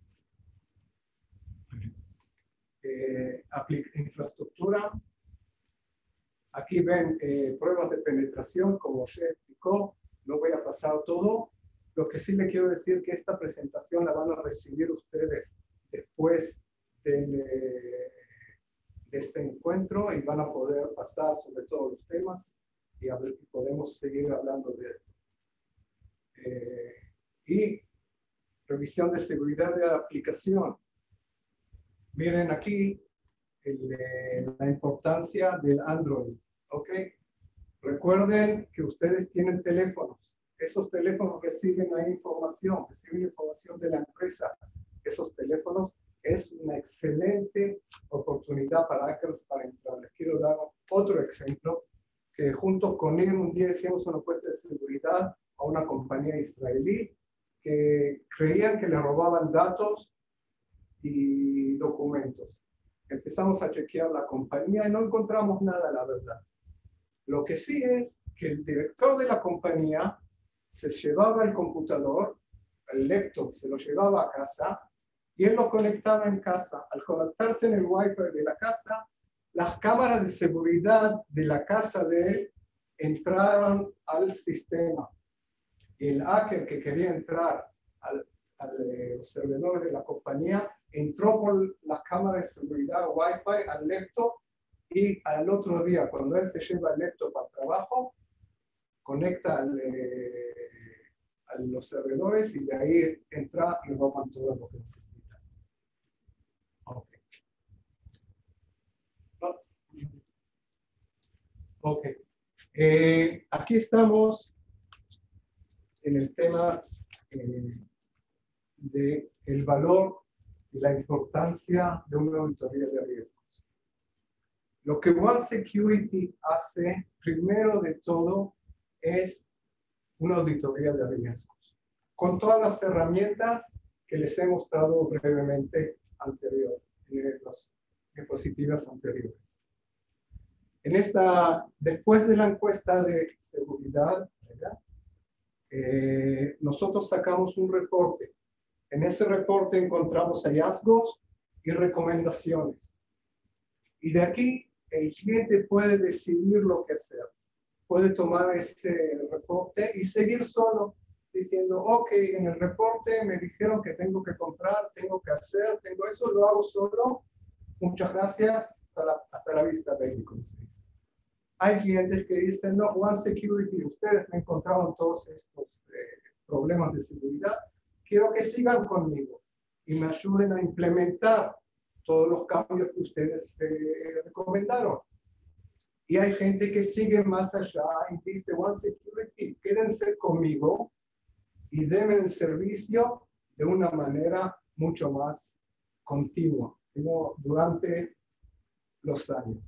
Infraestructura. Aquí ven pruebas de penetración, como se explicó. No voy a pasar todo. Lo que sí le quiero decir que esta presentación la van a recibir ustedes después de este encuentro y van a poder pasar sobre todos los temas y podemos seguir hablando de esto. Y revisión de seguridad de la aplicación. Miren aquí la importancia del Android. ¿Ok? Recuerden que ustedes tienen teléfonos. Esos teléfonos reciben información de la empresa. Esos teléfonos es una excelente oportunidad para hackers para entrar. Les quiero dar otro ejemplo, que junto con él un día hicimos una encuesta de seguridad a una compañía israelí que creían que le robaban datos y documentos. Empezamos a chequear la compañía y no encontramos nada, la verdad. Lo que sí es que el director de la compañía se llevaba el computador, el laptop, se lo llevaba a casa y él lo conectaba en casa. Al conectarse en el Wi-Fi de la casa, las cámaras de seguridad de la casa de él entraron al sistema. Y el hacker que quería entrar a los servidores de la compañía entró por la cámara de seguridad Wi-Fi al laptop y al otro día, cuando él se lleva el laptop al trabajo, conecta a los servidores y de ahí entra y roban todo lo que necesita. Okay. Ok. Aquí estamos en el tema del valor y la importancia de una auditoría de riesgos. Lo que One Security hace, primero de todo, es una auditoría de riesgos, con todas las herramientas que les he mostrado brevemente en las diapositivas anteriores. Después de la encuesta de seguridad, nosotros sacamos un reporte. En ese reporte encontramos hallazgos y recomendaciones. Y de aquí el cliente puede decidir lo que hacer. Puede tomar ese reporte y seguir solo, diciendo, ok, en el reporte me dijeron que tengo que comprar, tengo que hacer, tengo eso, lo hago solo. Muchas gracias, hasta la vista, baby, como se dice. Hay clientes que dicen, no, One Security, ustedes me encontraron todos estos problemas de seguridad, quiero que sigan conmigo y me ayuden a implementar todos los cambios que ustedes recomendaron. Y hay gente que sigue más allá y dice, One Security, quédense conmigo y denme el servicio de una manera mucho más continua, sino durante los años.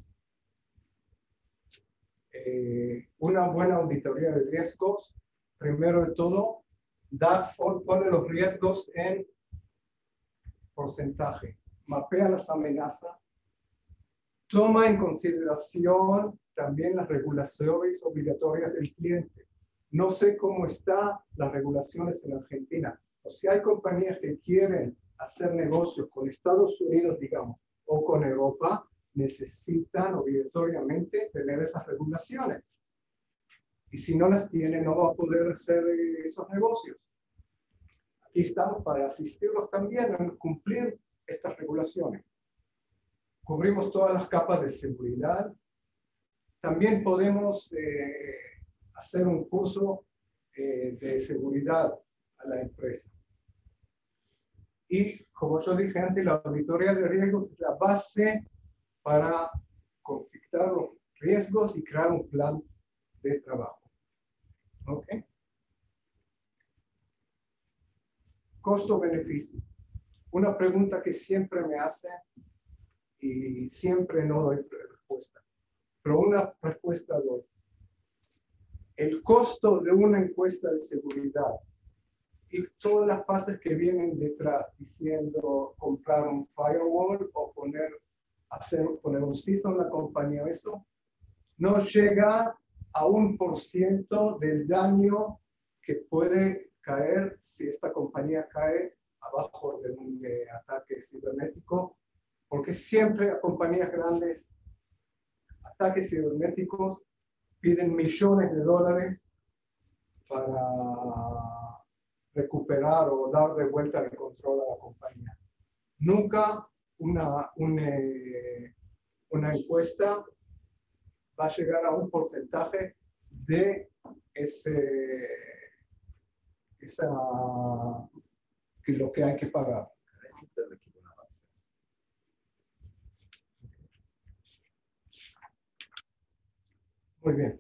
Una buena auditoría de riesgos, primero de todo, pone los riesgos en porcentaje, mapea las amenazas, toma en consideración también las regulaciones obligatorias del cliente. No sé cómo están las regulaciones en Argentina, o si hay compañías que quieren hacer negocios con Estados Unidos, digamos, o con Europa, necesitan obligatoriamente tener esas regulaciones. Y si no las tiene, no va a poder hacer esos negocios. Aquí estamos para asistirlos también a cumplir estas regulaciones. Cubrimos todas las capas de seguridad. También podemos hacer un curso de seguridad a la empresa. Y como yo dije antes, la auditoría de riesgos es la base para configurar los riesgos y crear un plan de trabajo. ¿Ok? Costo-beneficio. Una pregunta que siempre me hacen y siempre no doy respuesta. Pero una respuesta doy. El costo de una encuesta de seguridad y todas las fases que vienen detrás, diciendo comprar un firewall o poner un CISO en la compañía, eso no llega a 1% del daño que puede caer si esta compañía cae abajo de un ataque cibernético, porque siempre a compañías grandes, ataques cibernéticos piden millones de dólares para recuperar o dar de vuelta el control a la compañía. Nunca una encuesta va a llegar a un porcentaje de lo que hay que pagar. Muy bien.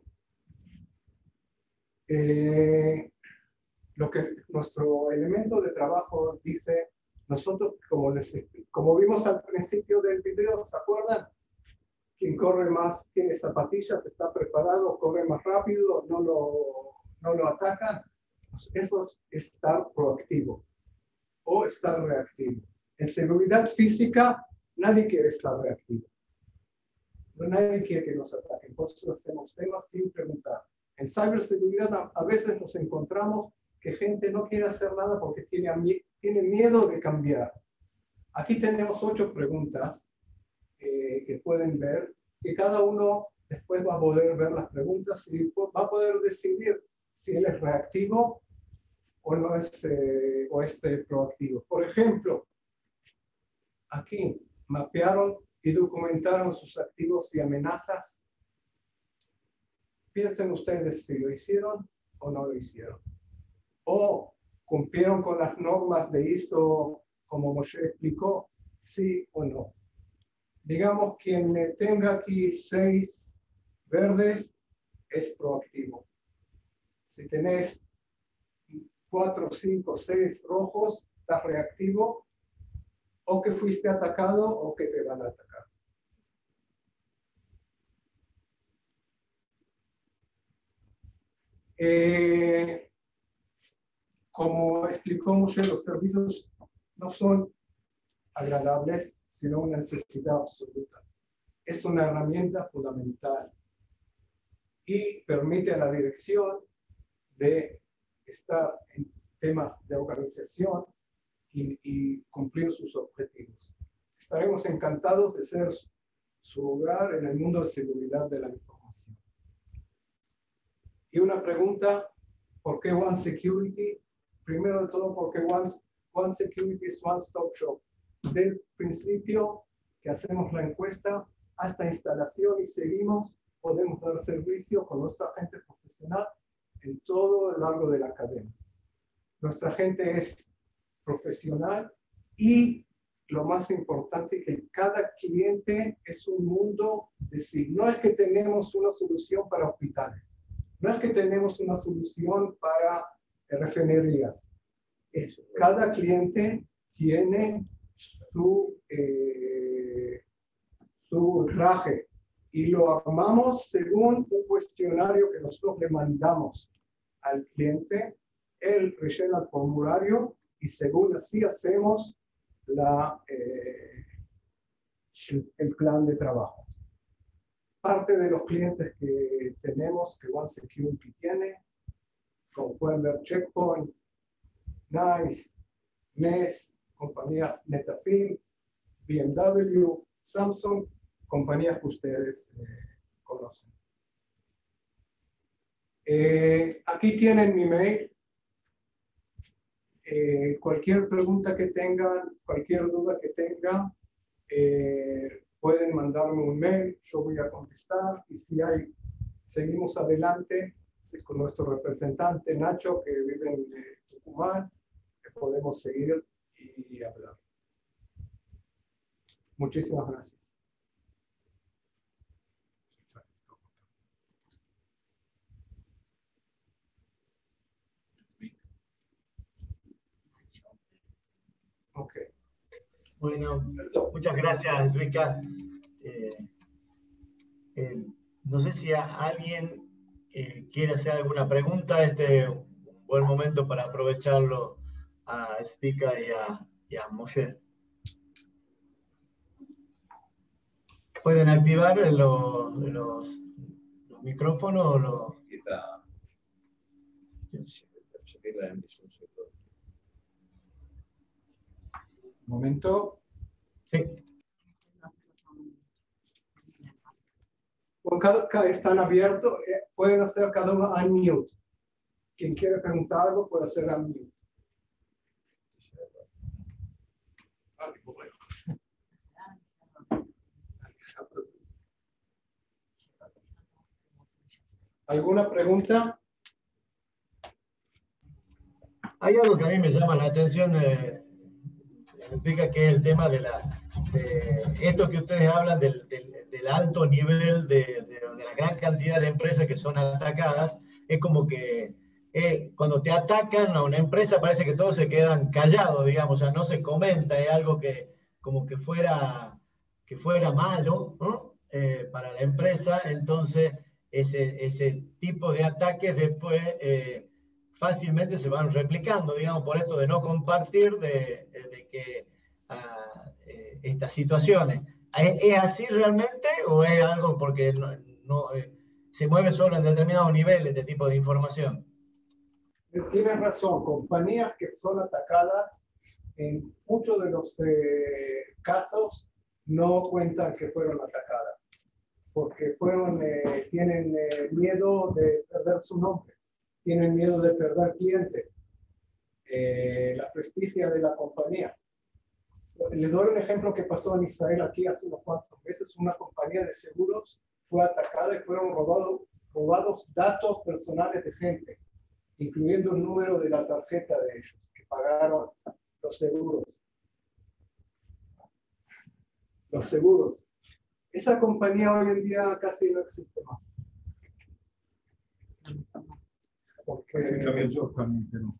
Lo que nuestro elemento de trabajo dice Nosotros, como vimos al principio del video, ¿se acuerdan? Quien corre más tiene zapatillas, está preparado, corre más rápido, no lo atacan. Eso es estar proactivo o estar reactivo. En seguridad física, nadie quiere estar reactivo. Nadie quiere que nos ataquen, por eso hacemos temas sin preguntar. En ciberseguridad a veces nos encontramos que gente no quiere hacer nada porque tiene miedo de cambiar. Aquí tenemos 8 preguntas que pueden ver, que cada uno después va a poder ver las preguntas y va a poder decidir si él es reactivo o no es, proactivo. Por ejemplo, aquí mapearon y documentaron sus activos y amenazas. Piensen ustedes si lo hicieron o no lo hicieron. O cumplieron con las normas de ISO, como Moshe explicó, sí o no. Digamos, quien tenga aquí 6 verdes es proactivo. Si tenés 4, 5, 6 rojos, estás reactivo, o que fuiste atacado o que te van a atacar. Como explicó Moshe, los servicios no son agradables, sino una necesidad absoluta. Es una herramienta fundamental y permite a la dirección de estar en temas de organización y cumplir sus objetivos. Estaremos encantados de ser su hogar en el mundo de seguridad de la información. Y una pregunta, ¿por qué One Security? Primero de todo, porque One Security es One Stop Shop. Del principio que hacemos la encuesta hasta instalación y seguimos, podemos dar servicio con nuestra gente profesional en todo el largo de la cadena. Nuestra gente es profesional y lo más importante es que cada cliente es un mundo de sí. No es que tenemos una solución para hospitales, no es que tenemos una solución para refinerías. Cada cliente tiene su traje y lo armamos según un cuestionario que nosotros le mandamos al cliente. Él rellena el formulario y según así hacemos el plan de trabajo. Parte de los clientes que tenemos, que One Security tiene, como pueden ver, Checkpoint, NICE, NES, compañías Netafim, BMW, Samsung, compañías que ustedes conocen. Aquí tienen mi mail. Cualquier pregunta que tengan, cualquier duda que tengan, pueden mandarme un mail, yo voy a contestar y si hay, seguimos adelante con nuestro representante Nacho que vive en Tucumán, podemos seguir y hablar. Muchísimas gracias. Ok. Bueno, muchas gracias, Zvika. No sé si alguien quiere hacer alguna pregunta. Este es un buen momento para aprovecharlo a Zvika y a Moshe. ¿Pueden activar los micrófonos o los...? Un momento. Sí. Están abiertos, pueden hacer cada uno unmute. Quien quiere preguntar algo puede hacer unmute. ¿Alguna pregunta? Hay algo que a mí me llama la atención, explica que es el tema de esto que ustedes hablan del alto nivel de la gran cantidad de empresas que son atacadas. Es como que cuando te atacan a una empresa parece que todos se quedan callados, digamos, o sea, no se comenta, es algo que como que fuera malo, ¿no? Para la empresa. Entonces ese tipo de ataques después fácilmente se van replicando, digamos, por esto de no compartir de que estas situaciones. ¿Es así realmente o es algo porque se mueve solo en determinados niveles este tipo de información? Tienes razón, compañías que son atacadas, en muchos de los casos no cuentan que fueron atacadas, porque tienen miedo de perder su nombre, tienen miedo de perder clientes, la prestigio de la compañía. Les doy un ejemplo que pasó en Israel aquí hace unos cuantos meses. Una compañía de seguros fue atacada y fueron robados datos personales de gente, incluyendo el número de la tarjeta de ellos, que pagaron los seguros. Los seguros. Esa compañía hoy en día casi no existe más. Porque yo también, pero...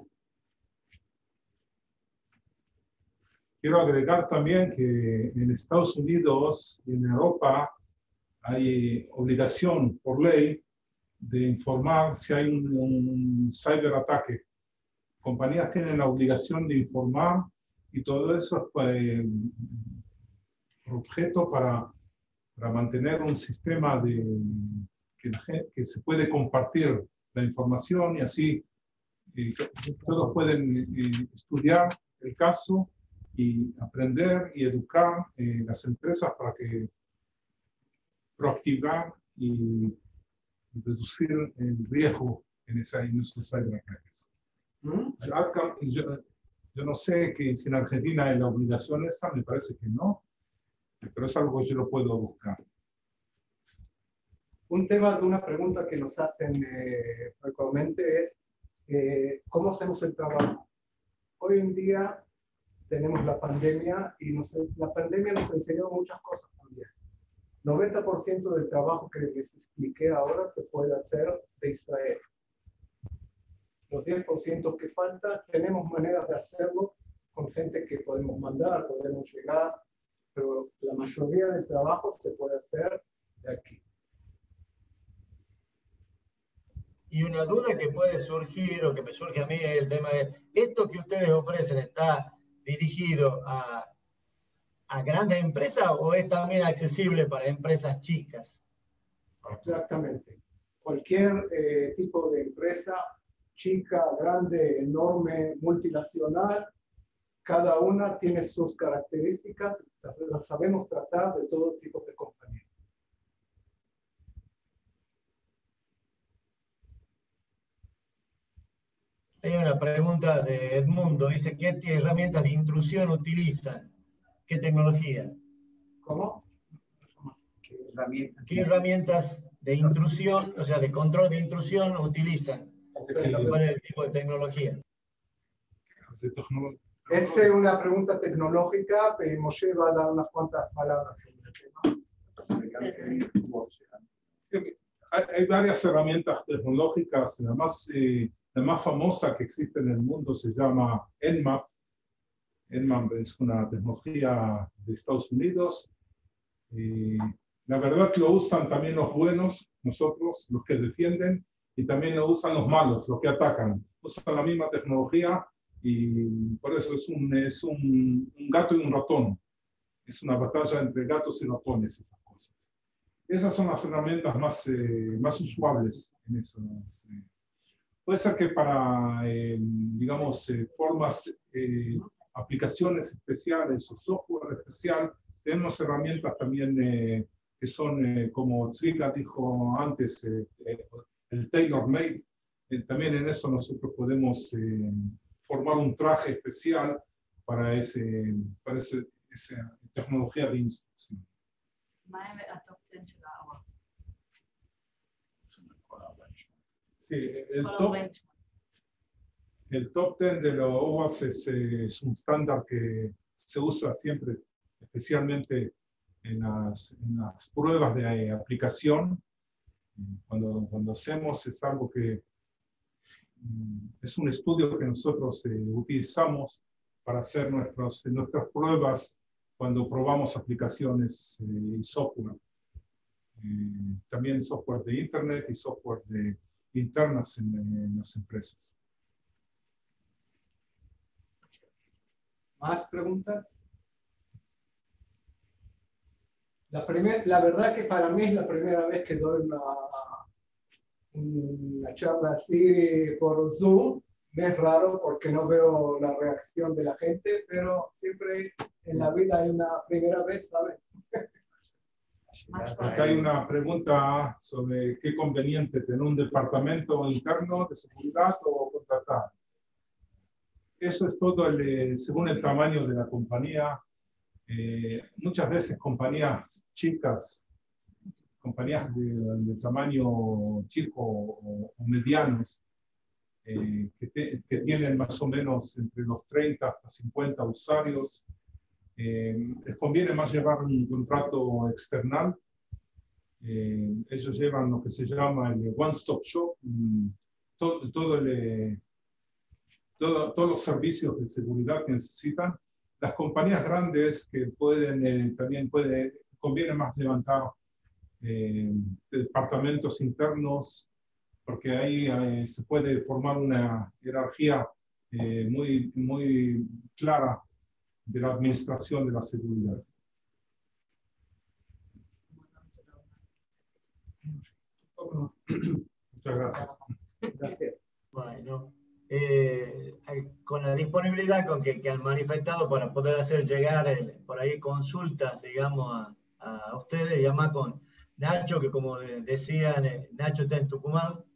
Quiero agregar también que en Estados Unidos y en Europa hay obligación por ley de informar si hay un ciberataque. Compañías tienen la obligación de informar y todo eso es objeto para mantener un sistema que se puede compartir la información y así todos pueden estudiar el caso y aprender y educar las empresas para que proactivar y reducir el riesgo en esos ciberataques. Yo no sé que si en Argentina hay la obligación esa, me parece que no, pero es algo que yo lo puedo buscar. Un tema de una pregunta que nos hacen frecuentemente es ¿cómo hacemos el trabajo? Hoy en día tenemos la pandemia y la pandemia nos enseñó muchas cosas también. 90% del trabajo que les expliqué ahora se puede hacer de Israel. Los 10% que falta, tenemos maneras de hacerlo con gente que podemos mandar, podemos llegar, pero la mayoría del trabajo se puede hacer de aquí. Y una duda que puede surgir, o que me surge a mí, es el tema de, ¿esto que ustedes ofrecen está dirigido a grandes empresas o es también accesible para empresas chicas? Exactamente. Cualquier tipo de empresa, chica, grande, enorme, multinacional, cada una tiene sus características, las sabemos tratar de todo tipo de compañías. Hay una pregunta de Edmundo, dice, ¿qué herramientas de intrusión utilizan? ¿Qué tecnología? ¿Cómo? ¿Qué herramientas de intrusión, o sea, de control de intrusión utilizan? ¿Cuál es el tipo de tecnología? Es una pregunta tecnológica, pero Moshe va a dar unas cuantas palabras sobre el tema. Hay varias herramientas tecnológicas. La más famosa que existe en el mundo se llama Nmap. Nmap es una tecnología de Estados Unidos. La verdad que lo usan también los buenos, nosotros, los que defienden, y también lo usan los malos, los que atacan. Usan la misma tecnología y por eso es un gato y un ratón. Es una batalla entre gatos y ratones, esas cosas. Esas son las herramientas más usuales en esas. Puede ser que para, digamos, aplicaciones especiales o software especial, tenemos herramientas también que son, como Tzvika dijo antes, el tailor-made. También en eso nosotros podemos formar un traje especial para esa tecnología de instrucción. Sí, el top 10 de los OWASP es un estándar que se usa siempre, especialmente en las pruebas de aplicación. Cuando hacemos es algo que es un estudio que nosotros utilizamos para hacer nuestras pruebas cuando probamos aplicaciones y software. También software de Internet y software internas en las empresas. ¿Más preguntas? La verdad que para mí es la primera vez que doy una charla así por Zoom. Me es raro porque no veo la reacción de la gente, pero siempre en la vida hay una primera vez, ¿sabes? Acá hay una pregunta sobre qué conveniente tener un departamento interno de seguridad o contratar. Eso es todo según el tamaño de la compañía. Muchas veces compañías chicas, compañías de tamaño chico o medianos, que tienen más o menos entre los 30 hasta 50 usuarios, les conviene más llevar un contrato external. Ellos llevan lo que se llama el one-stop shop, todos los servicios de seguridad que necesitan. Las compañías grandes que conviene más levantar departamentos internos, porque ahí se puede formar una jerarquía muy clara de la administración de la seguridad. Muchas gracias. Gracias. Bueno, con la disponibilidad con que han manifestado para poder hacer llegar por ahí consultas, digamos, a ustedes, y además con Nacho, que como decían, Nacho está en Tucumán,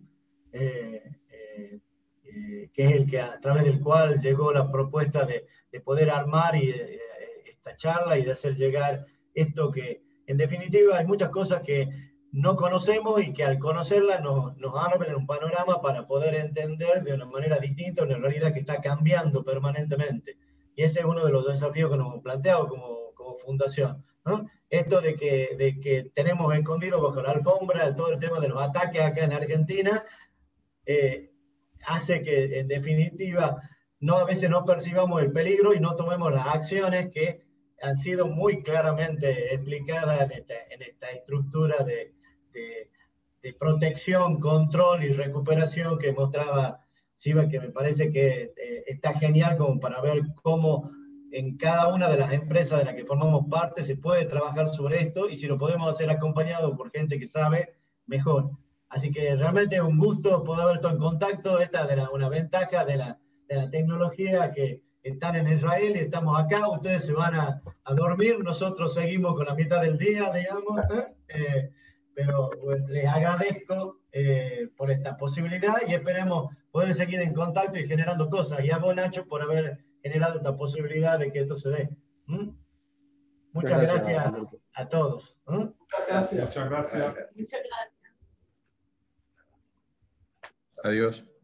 que es el que a través del cual llegó la propuesta de poder armar esta charla y de hacer llegar esto que, en definitiva, hay muchas cosas que no conocemos y que al conocerlas nos abren un panorama para poder entender de una manera distinta una realidad que está cambiando permanentemente. Y ese es uno de los desafíos que nos hemos planteado como fundación, ¿no? Esto de que tenemos escondido bajo la alfombra todo el tema de los ataques acá en Argentina, hace que, en definitiva, a veces no percibamos el peligro y no tomemos las acciones que han sido muy claramente explicadas en esta estructura de protección, control y recuperación que mostraba Siva, que me parece que está genial como para ver cómo en cada una de las empresas de las que formamos parte se puede trabajar sobre esto, y si lo podemos hacer acompañado por gente que sabe, mejor. Así que realmente es un gusto poder haber estado en contacto. Esta es una ventaja de la tecnología, que están en Israel y estamos acá. Ustedes se van a dormir, nosotros seguimos con la mitad del día, digamos. Pero les agradezco por esta posibilidad y esperemos poder seguir en contacto y generando cosas. Y a vos, Nacho, por haber generado esta posibilidad de que esto se dé. Muchas gracias a todos. Gracias. Muchas gracias. Adiós.